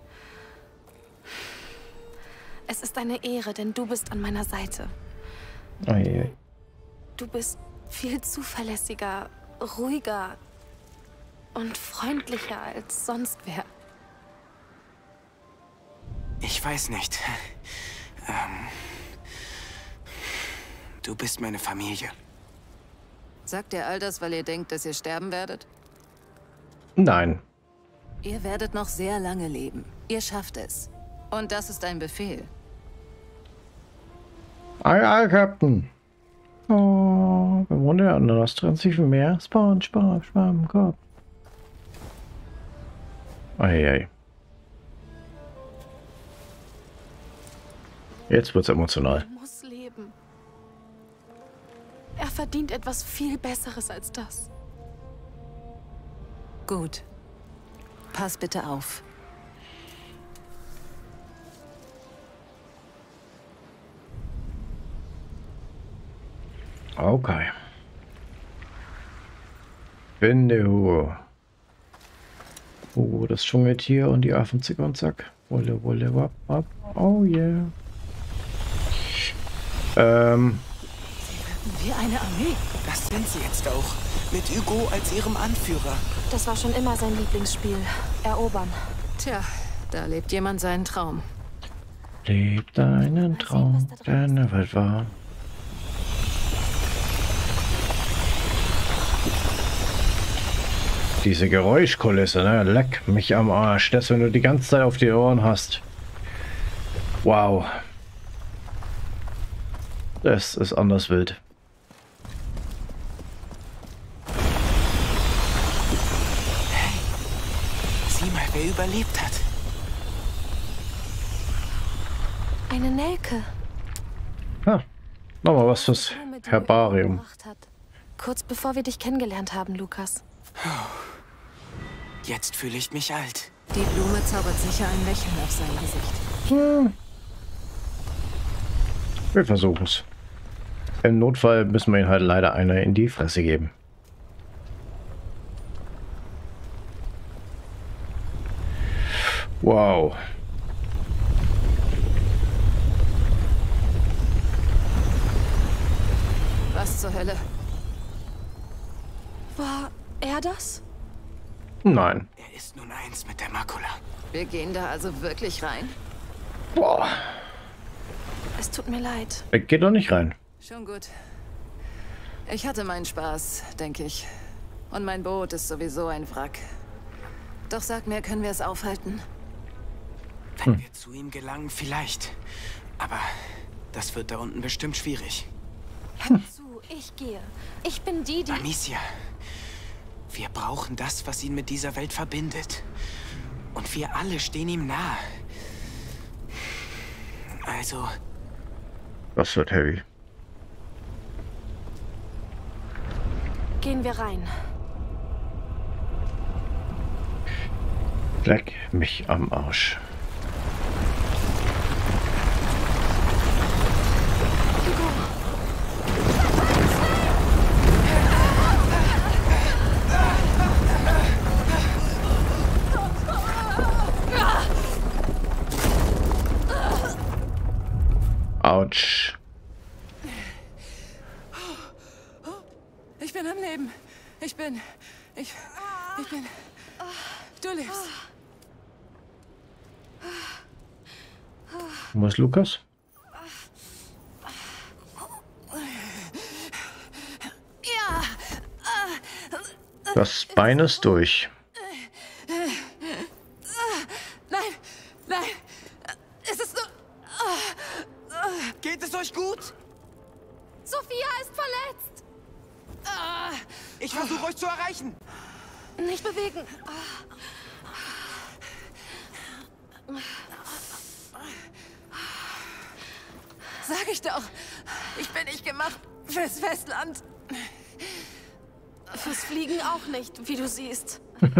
es ist eine Ehre, denn du bist an meiner Seite. Eieiei. Du bist viel zuverlässiger, ruhiger und freundlicher als sonst wer. Ich weiß nicht. Ähm, du bist meine Familie. Sagt ihr all das, weil ihr denkt, dass ihr sterben werdet? Nein. Ihr werdet noch sehr lange leben. Ihr schafft es. Und das ist ein Befehl. Ei, ei, Captain. Oh, wir wohnen ja an das Transifen Meer. SpongeBob, Schwammkopf. Eieiei. Jetzt wird's emotional. Er muss leben. Er verdient etwas viel Besseres als das. Gut. Pass bitte auf. Okay. Finde Hugo. Hugo, das Dschungeltier und die Affenzicke und Zack. Wolle, wolle, wap, wap. Oh yeah. Ähm. Wie eine Armee. Das sind sie jetzt auch. Mit Hugo als ihrem Anführer. Das war schon immer sein Lieblingsspiel. Erobern. Tja, da lebt jemand seinen Traum. Leb deinen Traum, der in der Welt war. Diese Geräuschkulisse, ne? Leck mich am Arsch. Das, wenn du die ganze Zeit auf die Ohren hast. Wow. Das ist anders wild. Hey, sieh mal, wer überlebt hat. Eine Nelke. Ah, nochmal was fürs So mit dem Herbarium. gemacht hat. Kurz bevor wir dich kennengelernt haben, Lukas. Jetzt fühle ich mich alt. Die Blume zaubert sicher ein Lächeln auf sein Gesicht. Hm. Wir versuchen's. Im Notfall müssen wir ihn halt leider eine in die Fresse geben. Wow. Was zur Hölle? War er das? Nein. Er ist nun eins mit der Makula. Wir gehen da also wirklich rein? Boah. Es tut mir leid. Er geht doch nicht rein. Schon gut. Ich hatte meinen Spaß, denke ich. Und mein Boot ist sowieso ein Wrack. Doch sag mir, können wir es aufhalten? Wenn wir zu ihm gelangen, vielleicht. Aber das wird da unten bestimmt schwierig. Hör zu, ich gehe. Ich bin die, die... Amicia, wir brauchen das, was ihn mit dieser Welt verbindet. Und wir alle stehen ihm nah. Also... Das wird heavy. Gehen wir rein. Leck mich am Arsch. Autsch. Ich bin am Leben. Ich bin... Ich... Ich bin... Du lebst. Wo ist Lukas? Ja. Das Bein ist durch. Nein, nein. Es ist nur... Geht es euch gut? Sophia ist verletzt. Ich versuche euch zu erreichen. Nicht bewegen. Sag ich doch. Ich bin nicht gemacht fürs Festland. Fürs Fliegen auch nicht, wie du siehst.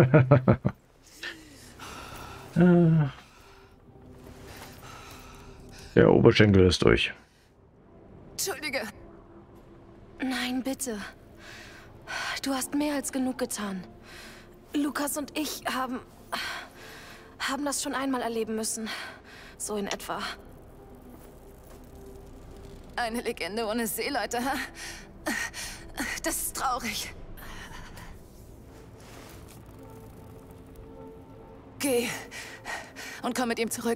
Der Oberschenkel ist durch. Entschuldige. Nein, bitte. Du hast mehr als genug getan. Lukas und ich haben... haben das schon einmal erleben müssen. So in etwa. Eine Legende ohne Seeleute, ha? Das ist traurig. Geh und komm mit ihm zurück.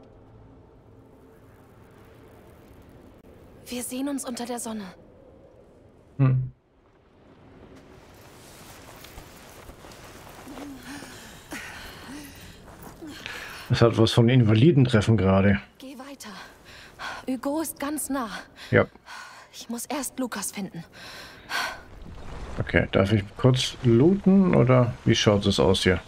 Wir sehen uns unter der Sonne. Hm. Es hat was von Invalidentreffen gerade. Geh weiter. Hugo ist ganz nah. Ja. Ich muss erst Lukas finden. Okay, darf ich kurz looten oder wie schaut es aus hier?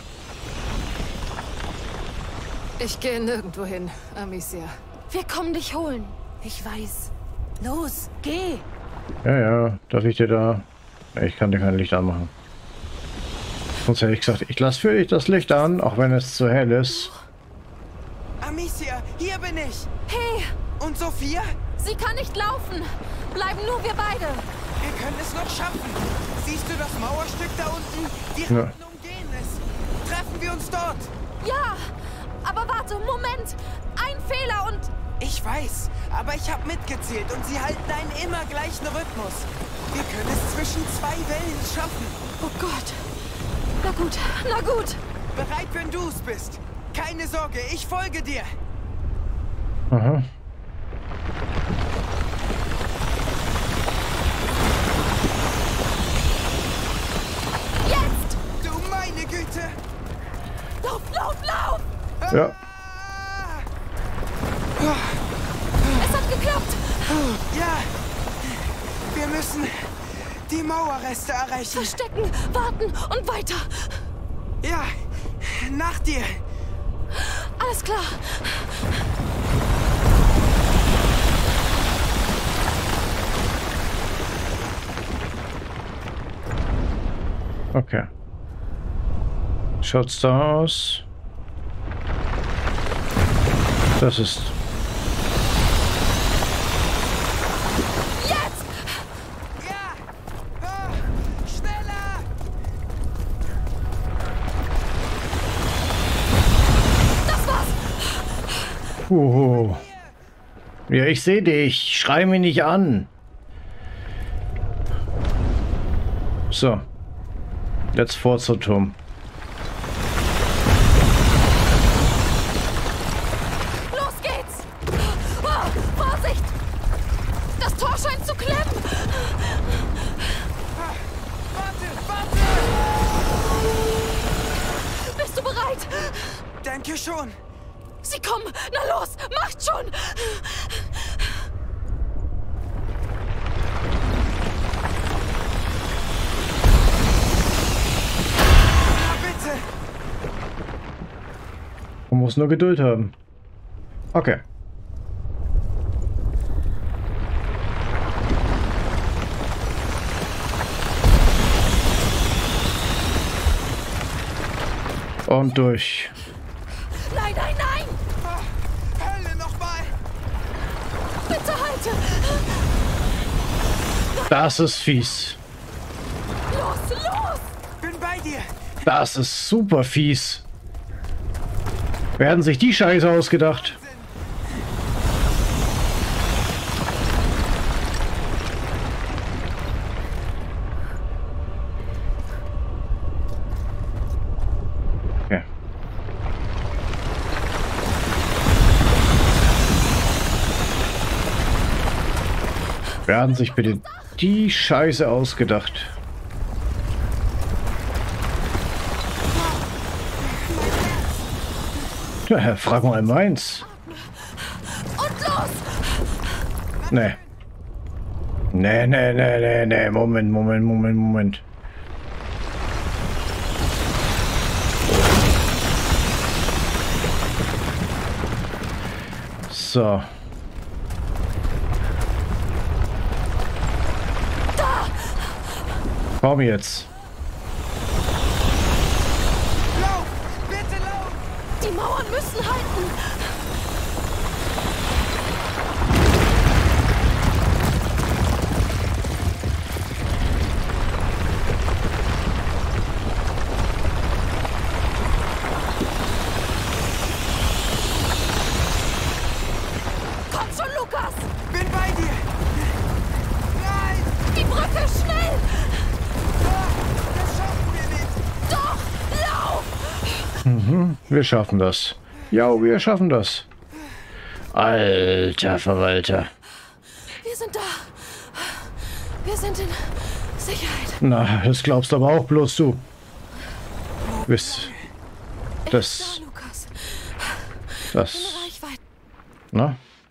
Ich gehe nirgendwo hin, Amicia. Wir kommen dich holen. Ich weiß. Los, geh. Ja, ja, darf ich dir da... Ja, ich kann dir kein Licht anmachen. Sonst hätte ich gesagt, ich lasse für dich das Licht an, auch wenn es zu hell ist. Amicia, hier bin ich. Hey, Und Sophia? sie kann nicht laufen. Bleiben nur wir beide. Wir können es noch schaffen. Siehst du das Mauerstück da unten? Die Ja. Ratten umgehen es. Treffen wir uns dort. Ja, aber warte, Moment. Ein Fehler und... Ich weiß, aber ich habe mitgezählt und sie halten einen immer gleichen Rhythmus. Wir können es zwischen zwei Wellen schaffen. Oh Gott. Na gut, na gut. Bereit, wenn du es bist. Keine Sorge, ich folge dir. Aha. Jetzt! Du meine Güte. Lauf, lauf, lauf! Ja. Es hat geklappt. Ja, wir müssen die Mauerreste erreichen. Verstecken, warten und weiter. Ja, nach dir. Alles klar. Okay. Schaut's da aus? Das ist... Jetzt! Ja, ah, schneller. Das war's! Uhu. Ja, ich sehe dich. Schrei mich nicht an. So. Jetzt vor zur Turm. Los geht's! Oh, Vorsicht! Das Tor scheint zu klemmen! Warte, warte. Bist du bereit? Denke schon. Sie kommen! Na los! Macht schon! Na bitte. Man muss nur Geduld haben. Okay. Und durch. Nein, nein, nein! Ah, Hölle nochmal. Bitte halte! Das ist fies. Los, los! Bin bei dir. Das ist super fies. Wer hat sich die Scheiße ausgedacht? Wer hat sich bitte die Scheiße ausgedacht? Ja, frag mal meins. Und los! Nee. Nee, nee, nee, nee, nee. Moment, Moment, Moment, Moment. So. Komm jetzt. Lauf! Bitte lauf! Die Mauern müssen halten! Komm schon, Lukas! Bin bei dir! Nein! Die Brücke, schnell! Das schaffen wir nicht! Doch, lauf! Mhm, wir schaffen das. Ja, wir schaffen das. Alter Verwalter. Wir sind da. Wir sind in Sicherheit. Na, das glaubst du aber auch bloß du. Wisst. Das. Da, Lukas. Das. In Reichweite. Na?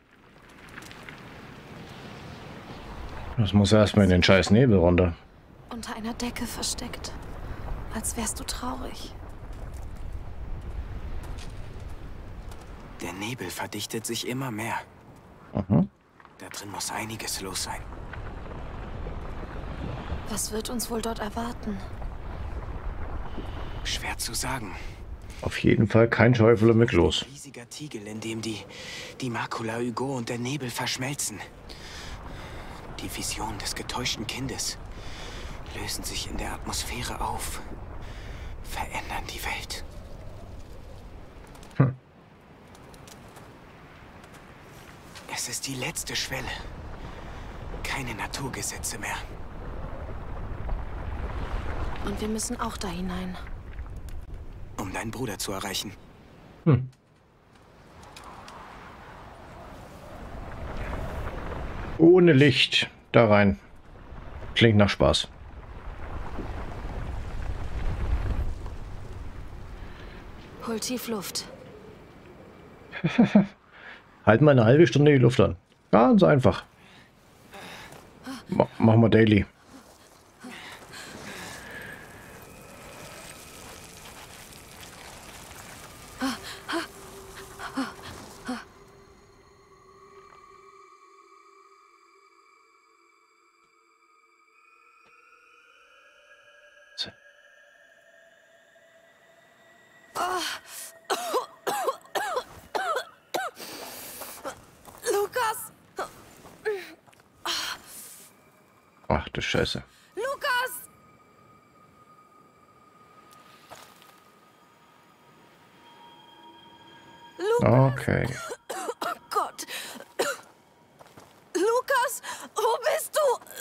Das muss erstmal in den scheiß Nebel runter. Unter einer Decke versteckt. Als wärst du traurig. Der Nebel verdichtet sich immer mehr. Mhm. Da drin muss einiges los sein. Was wird uns wohl dort erwarten? Schwer zu sagen. Auf jeden Fall kein Teufel mit los. Ein riesiger Tiegel, in dem die, die Makula Hugo und der Nebel verschmelzen. Die Visionen des getäuschten Kindes lösen sich in der Atmosphäre auf, verändern die Welt. Hm. Es ist die letzte Schwelle. Keine Naturgesetze mehr. Und wir müssen auch da hinein. Um deinen Bruder zu erreichen. Hm. Ohne Licht da rein. Klingt nach Spaß. Hol tief Luft. Halt mal eine halbe Stunde die Luft an. Ganz einfach. Ma machen wir daily. Lukas! Ach du Scheiße. Lukas! Lukas! Okay. Oh Gott! Lukas, wo bist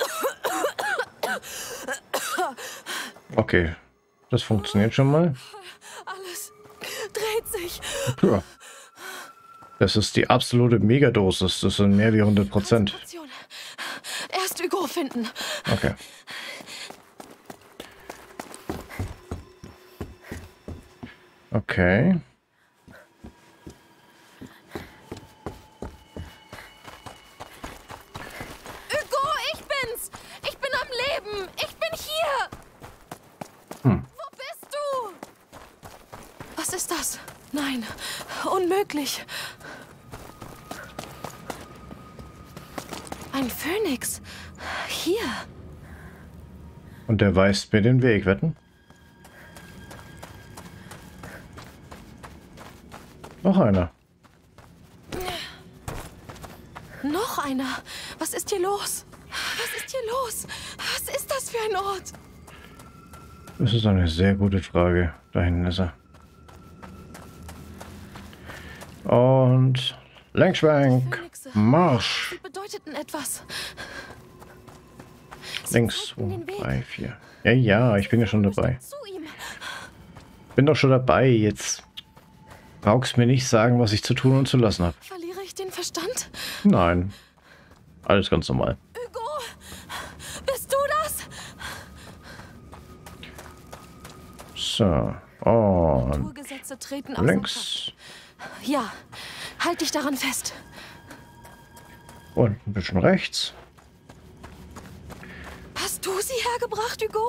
du? Okay. Das funktioniert schon mal. Alles dreht sich. Ja. Das ist die absolute Megadosis. Das sind mehr wie hundert Prozent. Erst Hugo finden. Okay. Okay. Hugo, ich bin's. Ich bin am Leben. Ich bin hier. Hm. Wo bist du? Was ist das? Nein, unmöglich. Ein Phönix. Hier. Und der weist mir den Weg, wetten? Noch einer. Noch einer. Was ist hier los? Was ist hier los? Was ist das für ein Ort? Das ist eine sehr gute Frage. Da hinten ist er. Und Lenkschwenk. Marsch. Sie bedeuteten etwas. Links, zwei, drei, vier. Ja, ja, ich bin ja schon dabei. Zu ihm. Bin doch schon dabei. Jetzt brauchst mir nicht sagen, was ich zu tun und zu lassen habe. Verliere ich den Verstand? Nein. Alles ganz normal. Hugo! So. Und Naturgesetze treten außer links. Kraft. Ja, halt dich daran fest. Und ein bisschen rechts. Hast du sie hergebracht, Hugo?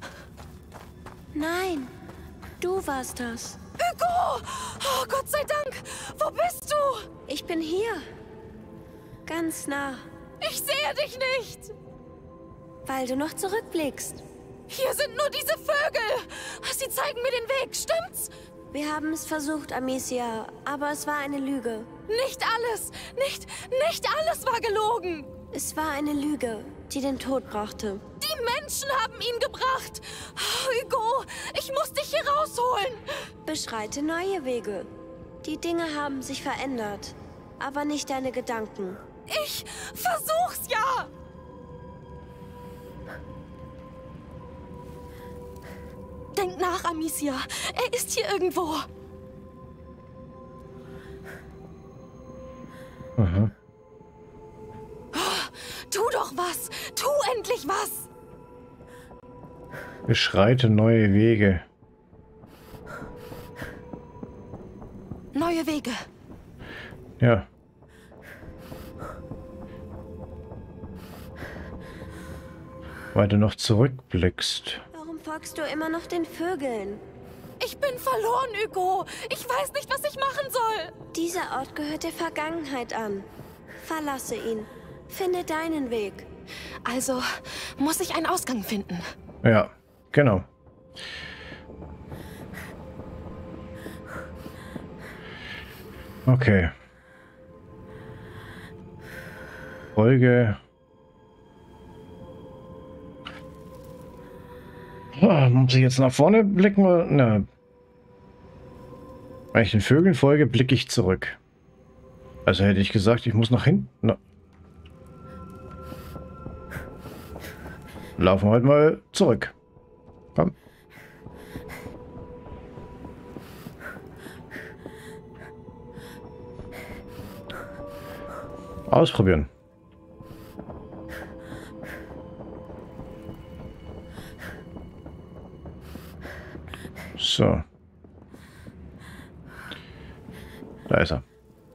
Nein, du warst das. Hugo! Oh, Gott sei Dank! Wo bist du? Ich bin hier. Ganz nah. Ich sehe dich nicht! Weil du noch zurückblickst. Hier sind nur diese Vögel! Sie zeigen mir den Weg, stimmt's? Wir haben es versucht, Amicia, aber es war eine Lüge. Nicht alles! Nicht, nicht alles war gelogen! Es war eine Lüge, die den Tod brachte. Die Menschen haben ihn gebracht! Oh, Hugo, ich muss dich hier rausholen! Beschreite neue Wege. Die Dinge haben sich verändert, aber nicht deine Gedanken. Ich versuch's ja! Denk nach, Amicia. Er ist hier irgendwo. Mhm. Tu doch was! Tu endlich was! Beschreite neue Wege. Neue Wege. Ja. Weil du noch zurückblickst. Warum folgst du immer noch den Vögeln? Ich bin verloren, Hugo. Ich weiß nicht, was ich machen soll. Dieser Ort gehört der Vergangenheit an. Verlasse ihn. Finde deinen Weg. Also muss ich einen Ausgang finden. Ja, genau. Okay. Folge. Ah, muss ich jetzt nach vorne blicken oder? Na. Wenn ich den Vögeln folge, blicke ich zurück. Also hätte ich gesagt, ich muss nach hinten. Na. Laufen wir halt mal zurück. Komm. Ausprobieren. So. Da ist er.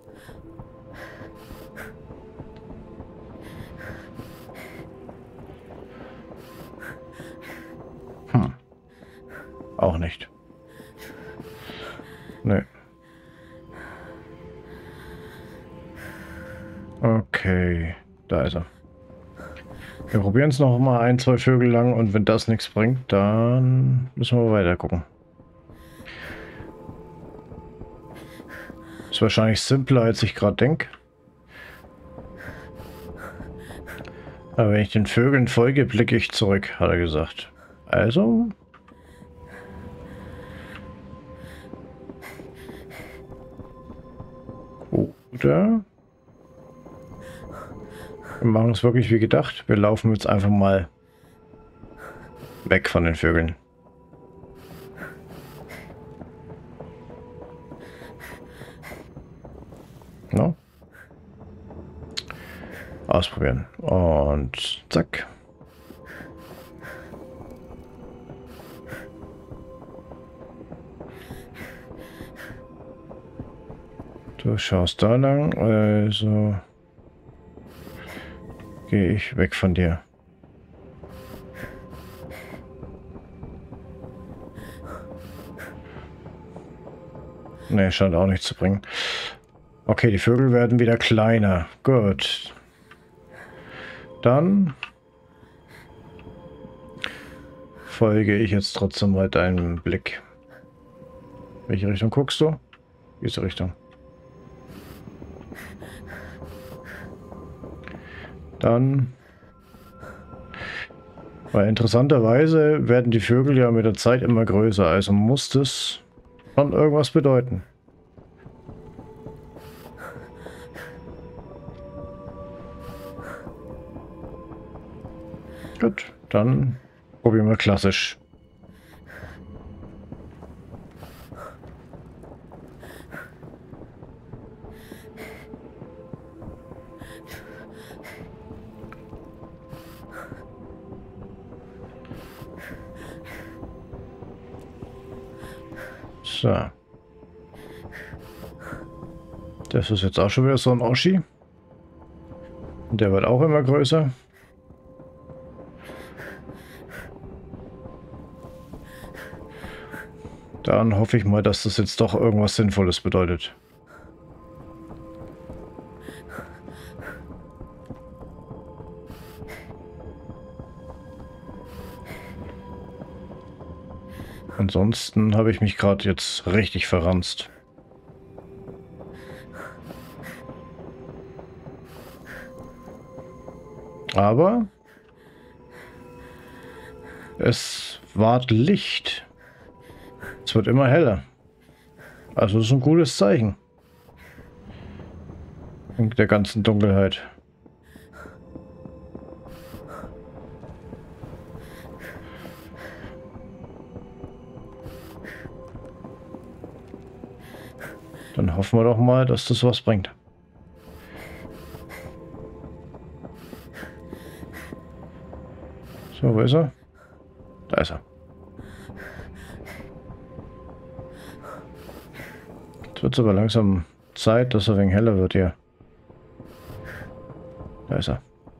Hm. Auch nicht. Nee. Okay, da ist er. Wir probieren es noch mal ein, zwei Vögel lang und wenn das nichts bringt, dann müssen wir weiter gucken. Ist wahrscheinlich simpler, als ich gerade denke. Aber wenn ich den Vögeln folge, blicke ich zurück, hat er gesagt. Also... Oder... Wir machen es wirklich wie gedacht. Wir laufen jetzt einfach mal weg von den Vögeln. No? Ausprobieren. Und zack. Du schaust da lang, also gehe ich weg von dir. Ne, scheint auch nichts zu bringen. Okay, die Vögel werden wieder kleiner. Gut. Dann folge ich jetzt trotzdem mal deinem Blick. Welche Richtung guckst du? Diese Richtung. Dann, weil interessanterweise werden die Vögel ja mit der Zeit immer größer, also muss das schon irgendwas bedeuten. Gut, dann probieren wir klassisch. So. Das ist jetzt auch schon wieder so ein Oschi. Und der wird auch immer größer. Dann hoffe ich mal, dass das jetzt doch irgendwas Sinnvolles bedeutet. Ansonsten habe ich mich gerade jetzt richtig verranzt. Aber es ward Licht. Es wird immer heller. Also das ist ein gutes Zeichen. In der ganzen Dunkelheit. Dann hoffen wir doch mal, dass das was bringt. So, wo ist er? Da ist er. Jetzt wird es aber langsam Zeit, dass er ein wenig heller wird hier. Da ist er.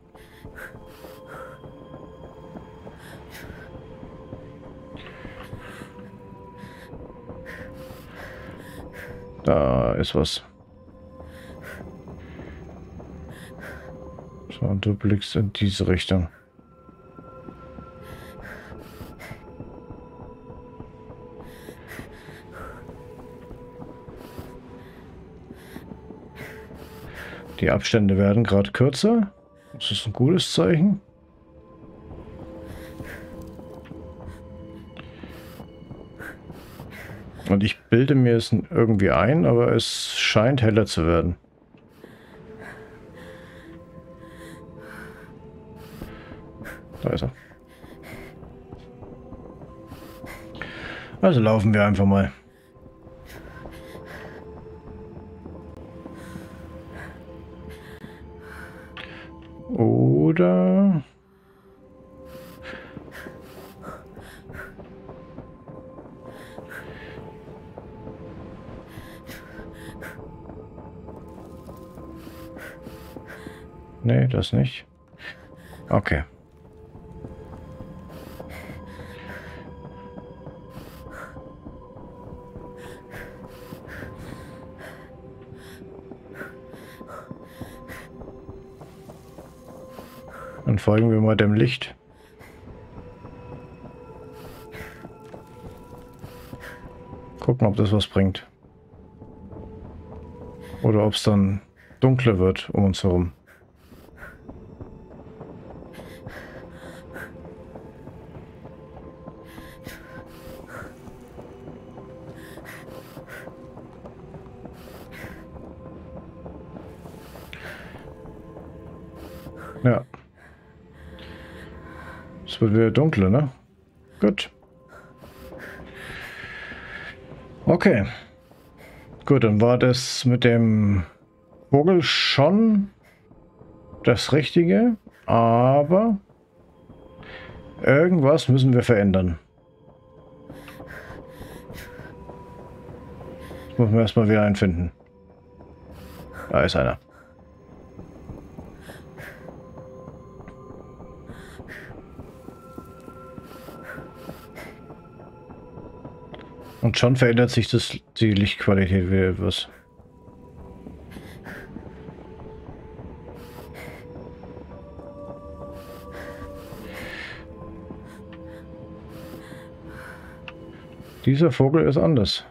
Da ist was. So, und du blickst in diese Richtung. Die Abstände werden gerade kürzer. Das ist ein gutes Zeichen. Und ich bilde mir es irgendwie ein, aber es scheint heller zu werden. Da ist er. Also laufen wir einfach mal. Oder... Nee, das nicht. Okay. Dann folgen wir mal dem Licht. Gucken, ob das was bringt. Oder ob es dann dunkler wird um uns herum. Ja. Es wird wieder dunkler, ne? Gut. Okay. Gut, dann war das mit dem Vogel schon das Richtige, aber irgendwas müssen wir verändern. Das müssen wir erstmal wieder einfinden. Da ist einer. Und schon verändert sich das, die Lichtqualität wieder etwas. Dieser Vogel ist anders.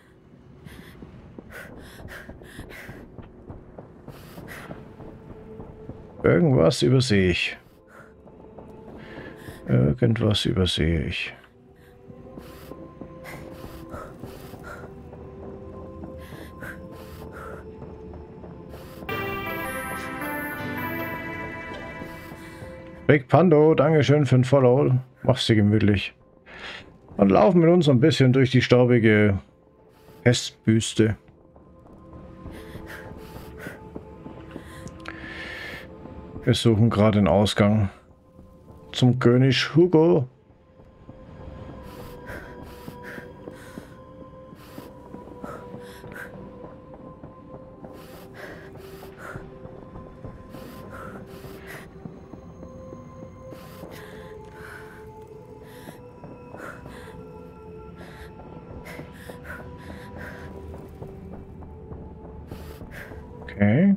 Irgendwas übersehe ich. Irgendwas übersehe ich. Big Pando, Dankeschön für den Follow. Mach's dir gemütlich. Und laufen mit uns ein bisschen durch die staubige Pestwüste. Wir suchen gerade den Ausgang zum König Hugo. Okay.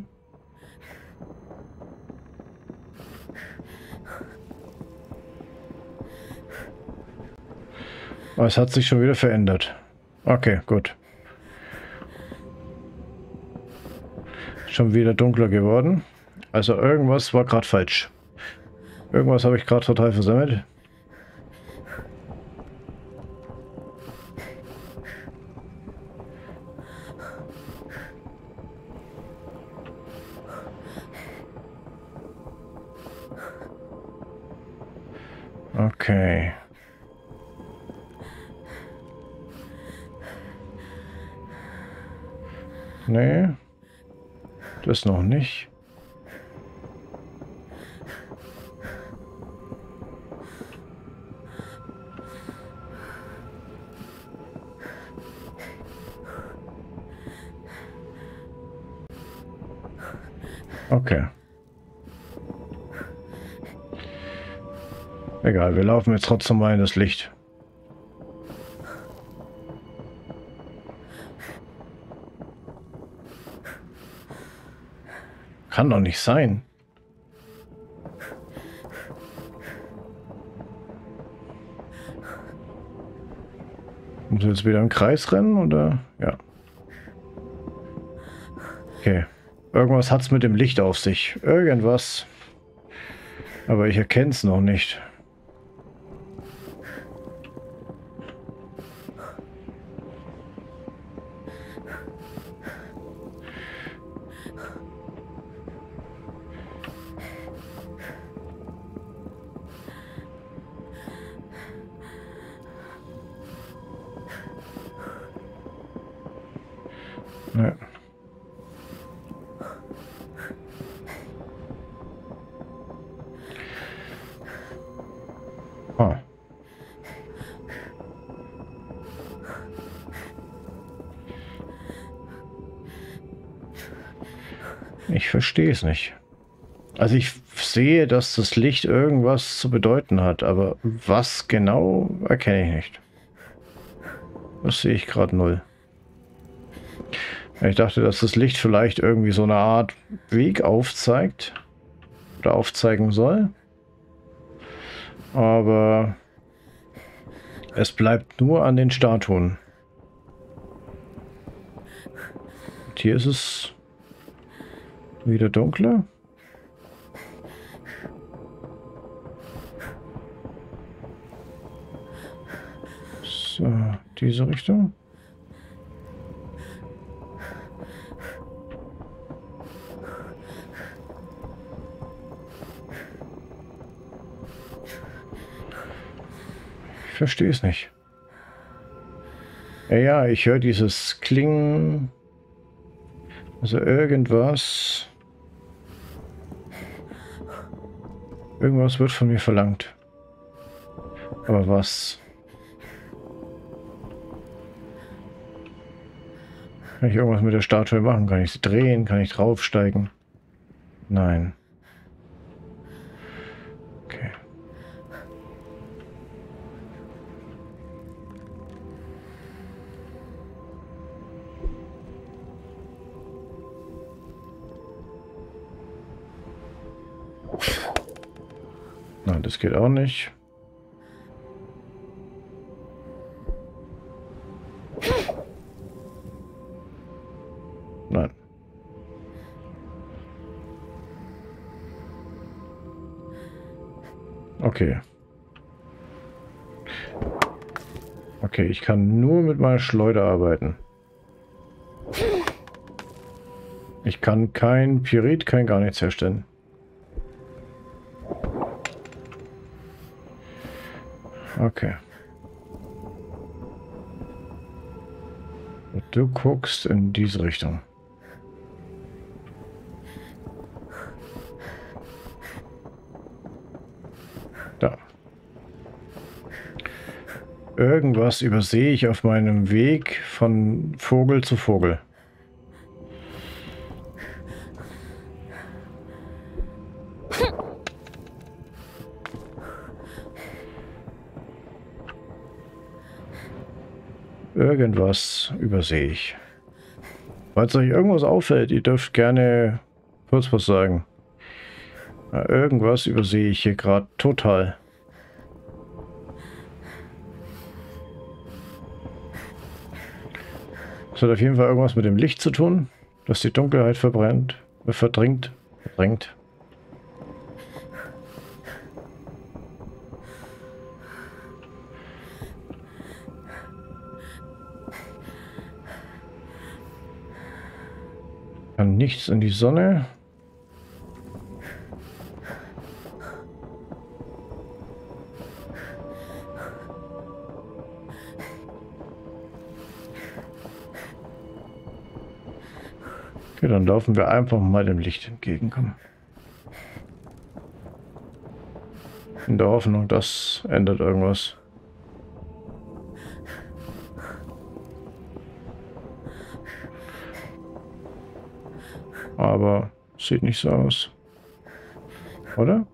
Aber es hat sich schon wieder verändert. Okay, gut. Schon wieder dunkler geworden. Also irgendwas war gerade falsch. Irgendwas habe ich gerade total versammelt. Okay. Nee. Das noch nicht. Okay. Egal, wir laufen jetzt trotzdem mal in das Licht. Kann doch nicht sein. Muss ich jetzt wieder im Kreis rennen, oder? Ja. Okay. Irgendwas hat es mit dem Licht auf sich. Irgendwas. Aber ich erkenne es noch nicht. Nee. Ah. Ich verstehe es nicht. Also ich sehe, dass das Licht irgendwas zu bedeuten hat, aber was genau, erkenne ich nicht. Das sehe ich gerade null. Ich dachte, dass das Licht vielleicht irgendwie so eine Art Weg aufzeigt oder aufzeigen soll. Aber es bleibt nur an den Statuen. Und hier ist es wieder dunkler. So, diese Richtung. Ich verstehe es nicht. Ja, ja, ich höre dieses Klingen. Also irgendwas. Irgendwas wird von mir verlangt. Aber was? Kann ich irgendwas mit der Statue machen? Kann ich sie drehen? Kann ich draufsteigen? Nein. Okay. Nein, das geht auch nicht. Nein. Okay. Okay, ich kann nur mit meiner Schleuder arbeiten. Ich kann kein Pyrit, kein gar nichts herstellen. Okay. Und du guckst in diese Richtung. Da. Irgendwas übersehe ich auf meinem Weg von Vogel zu Vogel. Irgendwas übersehe ich. Falls euch irgendwas auffällt, ihr dürft gerne kurz was sagen. Ja, irgendwas übersehe ich hier gerade total. Das hat auf jeden Fall irgendwas mit dem Licht zu tun, das die Dunkelheit verbrennt, äh, verdrängt, verdrängt. Kann nichts in die Sonne. Okay, dann laufen wir einfach mal dem Licht entgegenkommen. In der Hoffnung, das ändert irgendwas. Aber sieht nicht so aus. Oder?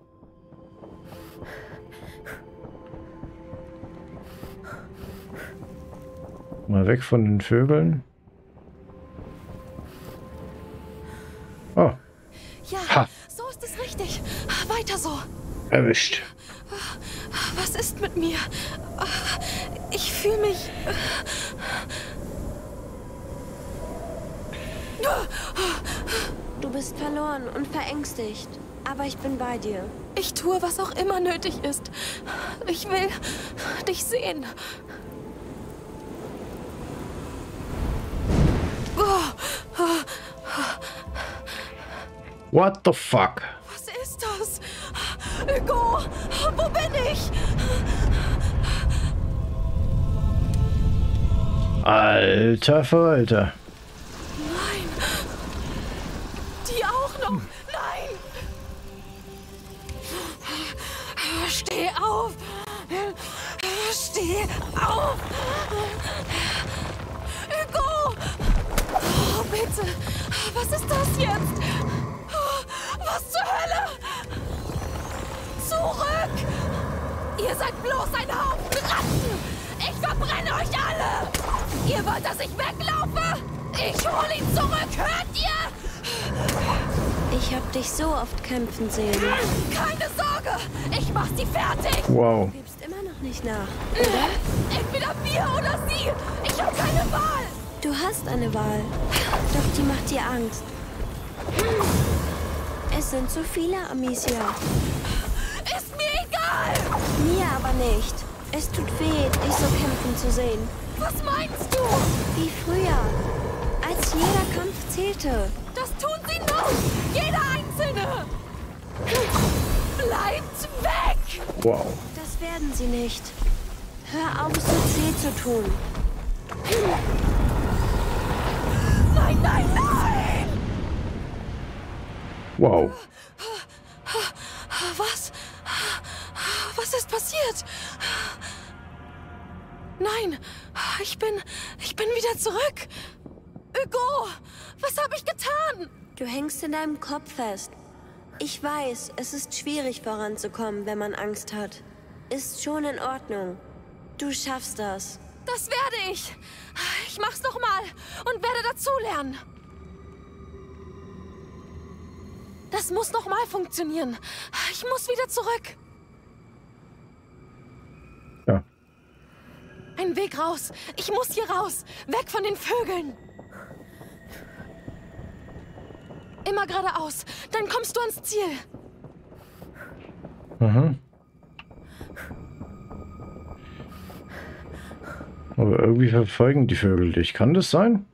Mal weg von den Vögeln. Oh. Ja, ha. So ist es richtig. Weiter so. Erwischt. Was ist mit mir? Ich fühle mich... Du bist verloren und verängstigt. Aber ich bin bei dir. Ich tue, was auch immer nötig ist. Ich will dich sehen. What the fuck? Was ist das? Hugo, wo bin ich? Alter Verwalter. Nein. Die auch noch. Nein. Steh auf. Steh auf. Hugo. Oh, bitte. Was ist das jetzt? Was zur Hölle? Zurück! Ihr seid bloß ein Haufen Ratten! Ich verbrenne euch alle! Ihr wollt, dass ich weglaufe? Ich hol ihn zurück, hört ihr? Ich hab dich so oft kämpfen sehen. Keine Sorge! Ich mach sie fertig! Wow. Du gibst immer noch nicht nach, oder? Entweder wir oder sie! Ich hab keine Wahl! Du hast eine Wahl. Doch die macht dir Angst. Es sind so viele, Amicia. Ist mir egal! Mir aber nicht. Es tut weh, dich so kämpfen zu sehen. Was meinst du? Wie früher. Als jeder Kampf zählte. Das tun sie noch! Jeder Einzelne! Bleibt weg! Wow. Das werden sie nicht. Hör auf, so zäh zu tun. Nein, nein, nein! Wow. Was? Was ist passiert? Nein, ich bin... Ich bin wieder zurück. Hugo, was habe ich getan? Du hängst in deinem Kopf fest. Ich weiß, es ist schwierig voranzukommen, wenn man Angst hat. Ist schon in Ordnung. Du schaffst das. Das werde ich. Ich mach's noch mal und werde dazulernen. Das muss noch mal funktionieren. Ich muss wieder zurück. Ja. Ein Weg raus. Ich muss hier raus. Weg von den Vögeln. Immer geradeaus. Dann kommst du ans Ziel. Mhm. Aber irgendwie verfolgen die Vögel dich. Kann das sein?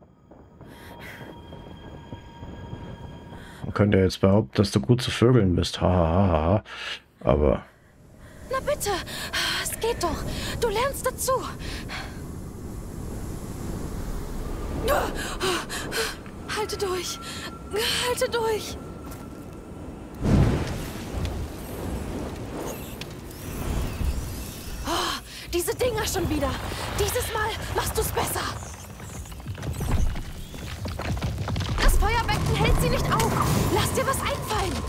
Man könnte jetzt behaupten, dass du gut zu Vögeln bist. Ha, ha, ha, ha. Aber... Na bitte. Es geht doch. Du lernst dazu. Halte durch. Halte durch. Oh, diese Dinger schon wieder. Dieses Mal machst du's besser. Das Feuerbecken hält sie nicht auf. Lass dir was einfallen.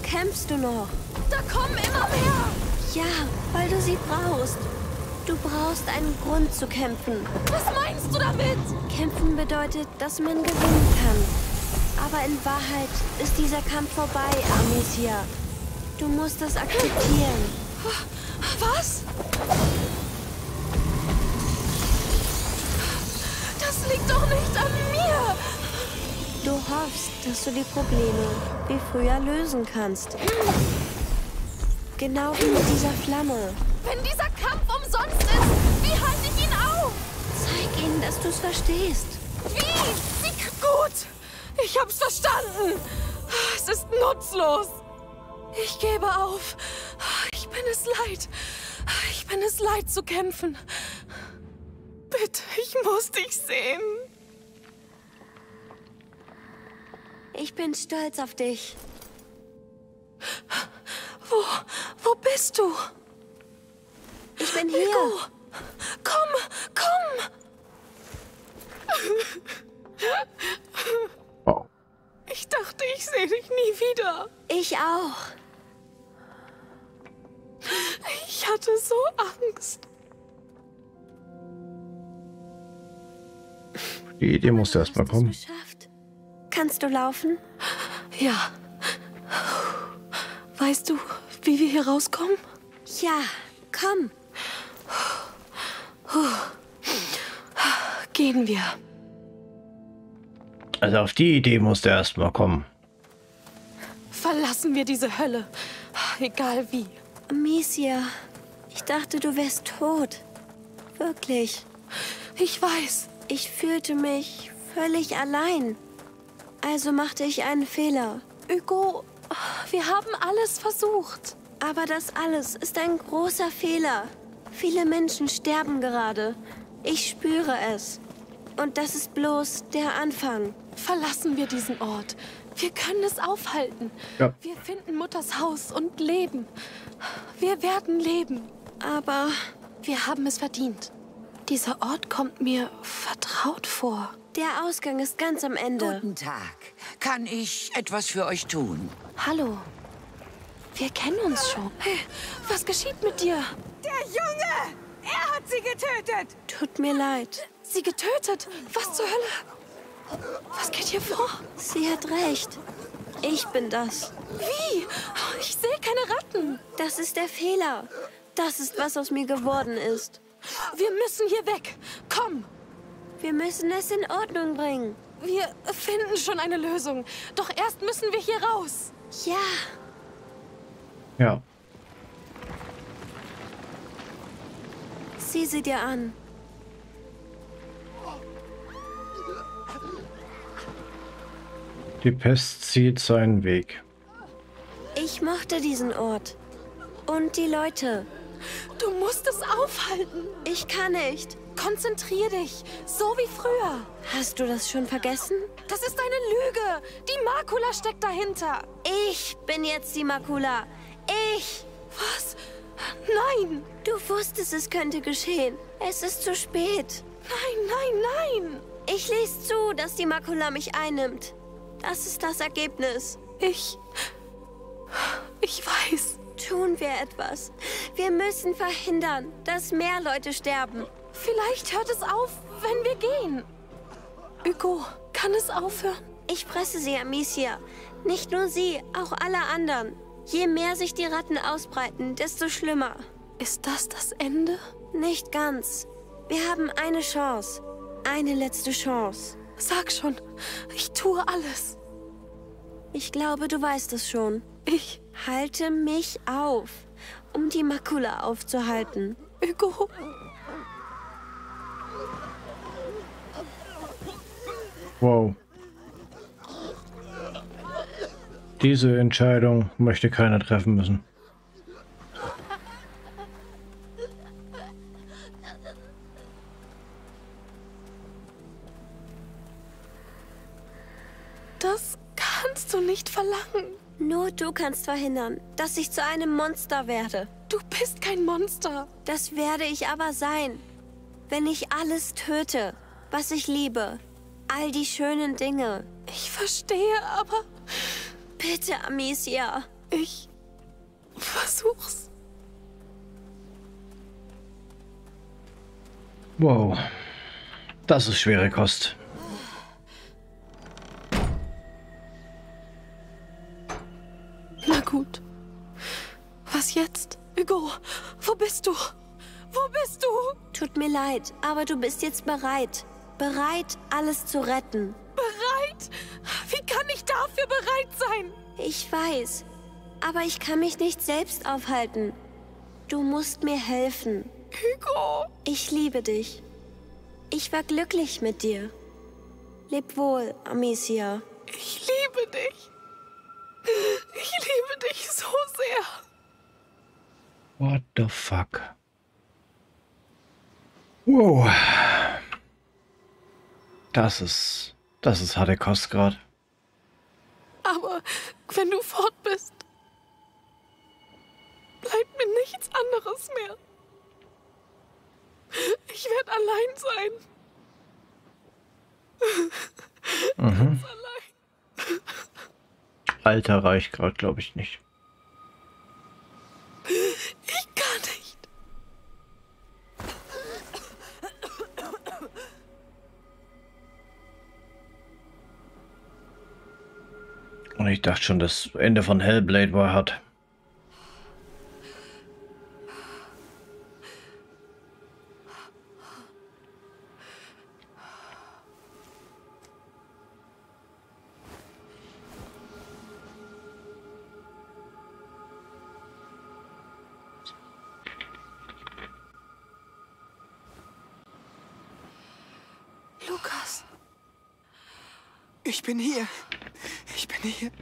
kämpfst du noch? Da kommen immer mehr! Ja, weil du sie brauchst. Du brauchst einen Grund zu kämpfen. Was meinst du damit? Kämpfen bedeutet, dass man gewinnen kann. Aber in Wahrheit ist dieser Kampf vorbei, Amicia. Du musst es akzeptieren. Was? Das liegt doch nicht an mir! Du hoffst, dass du die Probleme wie früher lösen kannst. Genau wie mit dieser Flamme. Wenn dieser Kampf umsonst ist, wie halte ich ihn auf? Zeig ihnen, dass du es verstehst. Wie? Wie? Gut! Ich hab's verstanden! Es ist nutzlos! Ich gebe auf. Ich bin es leid. Ich bin es leid zu kämpfen. Bitte, ich muss dich sehen. Ich bin stolz auf dich. Wo, wo bist du? Ich bin hier. Hugo, komm, komm. Oh. Ich dachte, ich sehe dich nie wieder. Ich auch. Ich hatte so Angst. Die Idee musste erst mal kommen. Geschafft. Kannst du laufen? Ja. Weißt du, wie wir hier rauskommen? Ja, komm. Gehen wir. Also auf die Idee musste erst mal kommen. Verlassen wir diese Hölle. Egal wie. Amicia, ich dachte, du wärst tot. Wirklich. Ich weiß. Ich fühlte mich völlig allein. Also machte ich einen Fehler. Hugo, wir haben alles versucht. Aber das alles ist ein großer Fehler. Viele Menschen sterben gerade. Ich spüre es. Und das ist bloß der Anfang. Verlassen wir diesen Ort. Wir können es aufhalten. Ja. Wir finden Mutters Haus und leben. Wir werden leben. Aber wir haben es verdient. Dieser Ort kommt mir vertraut vor. Der Ausgang ist ganz am Ende. Guten Tag. Kann ich etwas für euch tun? Hallo. Wir kennen uns schon. Hey, was geschieht mit dir? Der Junge! Er hat sie getötet! Tut mir leid. Sie getötet? Was zur Hölle? Was geht hier vor? Sie hat recht. Ich bin das. Wie? Ich sehe keine Ratten. Das ist der Fehler. Das ist, was aus mir geworden ist. Wir müssen hier weg. Komm. Wir müssen es in Ordnung bringen. Wir finden schon eine Lösung. Doch erst müssen wir hier raus. Ja. Ja. Sieh sie dir an. Die Pest zieht seinen Weg. Ich mochte diesen Ort. Und die Leute. Du musst es aufhalten. Ich kann nicht. Konzentrier dich, so wie früher. Hast du das schon vergessen? Das ist eine Lüge. Die Makula steckt dahinter. Ich bin jetzt die Makula. Ich. Was? Nein. Du wusstest, es könnte geschehen. Es ist zu spät. Nein, nein, nein. Ich lese zu, dass die Makula mich einnimmt. Das ist das Ergebnis. Ich... Ich weiß. Tun wir etwas. Wir müssen verhindern, dass mehr Leute sterben. Vielleicht hört es auf, wenn wir gehen. Hugo, kann es aufhören? Ich presse sie, Amicia. Nicht nur sie, auch alle anderen. Je mehr sich die Ratten ausbreiten, desto schlimmer. Ist das das Ende? Nicht ganz. Wir haben eine Chance. Eine letzte Chance. Sag schon, ich tue alles. Ich glaube, du weißt es schon. Ich halte mich auf, um die Makula aufzuhalten. Hugo. Wow. Diese Entscheidung möchte keiner treffen müssen. Das kannst du nicht verlangen. Nur du kannst verhindern, dass ich zu einem Monster werde. Du bist kein Monster. Das werde ich aber sein, wenn ich alles töte, was ich liebe. All die schönen Dinge. Ich verstehe, aber... Bitte, Amicia. Ich versuch's. Wow. Das ist schwere Kost. Na gut. Was jetzt? Hugo, wo bist du? Wo bist du? Tut mir leid, aber du bist jetzt bereit. Bereit, alles zu retten. Bereit? Wie kann ich dafür bereit sein? Ich weiß, aber ich kann mich nicht selbst aufhalten. Du musst mir helfen. Hugo! Ich liebe dich. Ich war glücklich mit dir. Leb wohl, Amicia. Ich liebe dich. Ich liebe dich so sehr. What the fuck? Wow. Das ist... Das ist harte Kost gerade. Aber wenn du fort bist, bleibt mir nichts anderes mehr. Ich werde allein sein. Mhm. Ganz allein. Alter reicht gerade, glaube ich, nicht. Ich kann nicht. Und ich dachte schon, das Ende von Hellblade war hart. Lukas. Ich bin hier. Ich bin hier.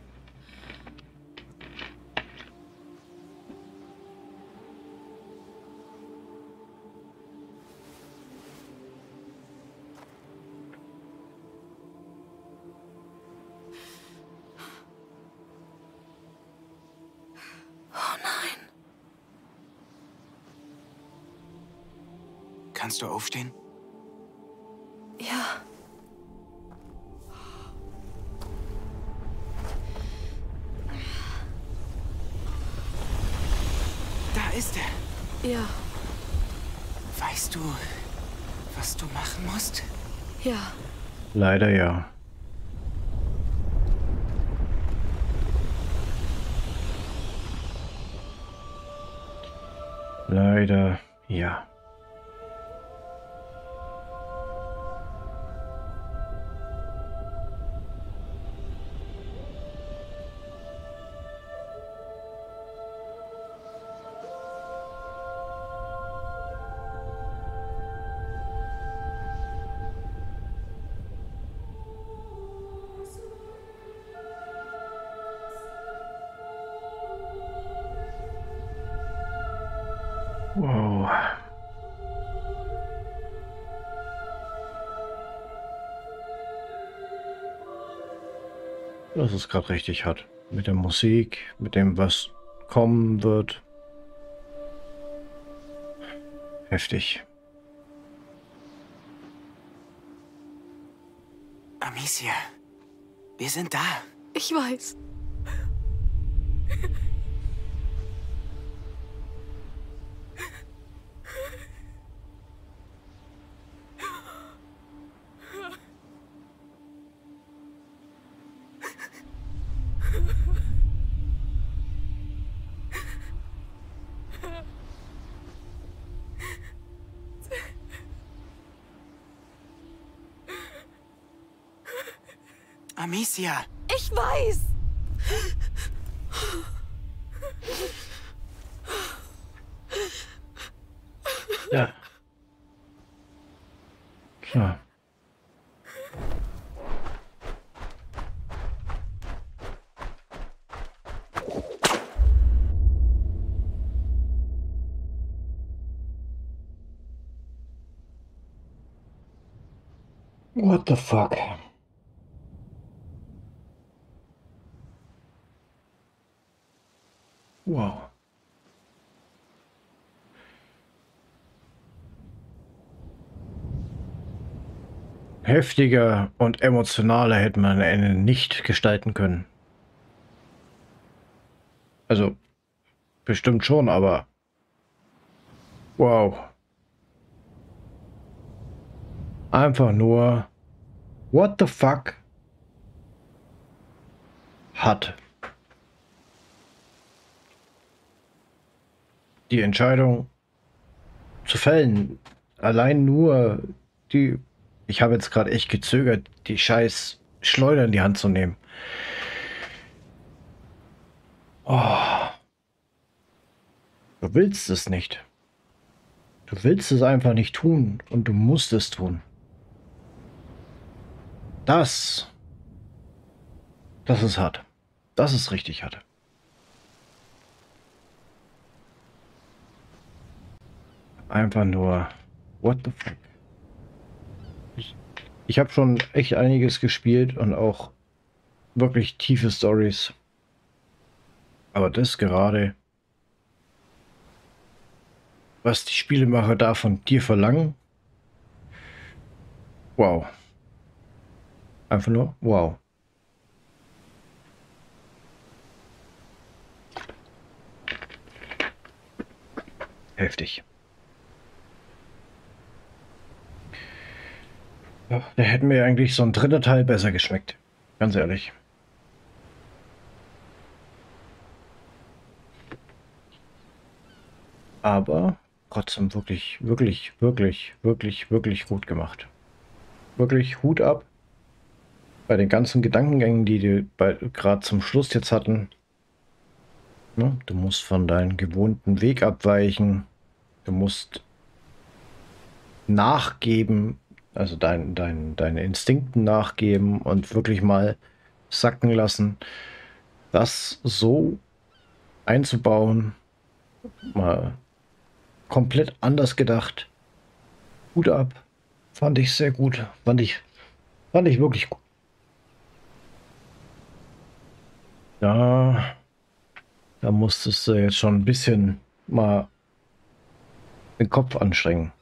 Oh nein. Kannst du aufstehen? Ja. Da ist er. Ja. Weißt du, was du machen musst? Ja. Leider ja. Leider ja. Wow. Das ist gerade richtig hart. Mit der Musik, mit dem, was kommen wird. Heftig. Amicia, wir sind da. Ich weiß. Amicia. Ich weiß. Ja. Klar. What the fuck? Wow. Heftiger und emotionaler hätte man ein Ende nicht gestalten können. Also, bestimmt schon, aber wow. Einfach nur what the fuck hat die Entscheidung zu fällen. Allein nur die, ich habe jetzt gerade echt gezögert, die scheiß Schleuder in die Hand zu nehmen. Oh. Du willst es nicht. Du willst es einfach nicht tun und du musst es tun. Das, das ist hart. Das ist richtig hart. Einfach nur, what the fuck. Ich, ich habe schon echt einiges gespielt und auch wirklich tiefe Stories. Aber das gerade, was die Spielemacher da von dir verlangen, wow. Einfach nur wow. Heftig. Ja, da hätten mir eigentlich so ein dritter Teil besser geschmeckt. Ganz ehrlich. Aber trotzdem wirklich, wirklich, wirklich, wirklich, wirklich gut gemacht. Wirklich Hut ab. Bei den ganzen Gedankengängen, die wir gerade zum Schluss jetzt hatten. Ne? Du musst von deinem gewohnten Weg abweichen. Du musst nachgeben, also dein, dein, deine Instinkten nachgeben und wirklich mal sacken lassen. Das so einzubauen, mal komplett anders gedacht. Hut ab. Fand ich sehr gut. Fand ich, fand ich wirklich gut. Ja, da musstest du jetzt schon ein bisschen mal den Kopf anstrengen.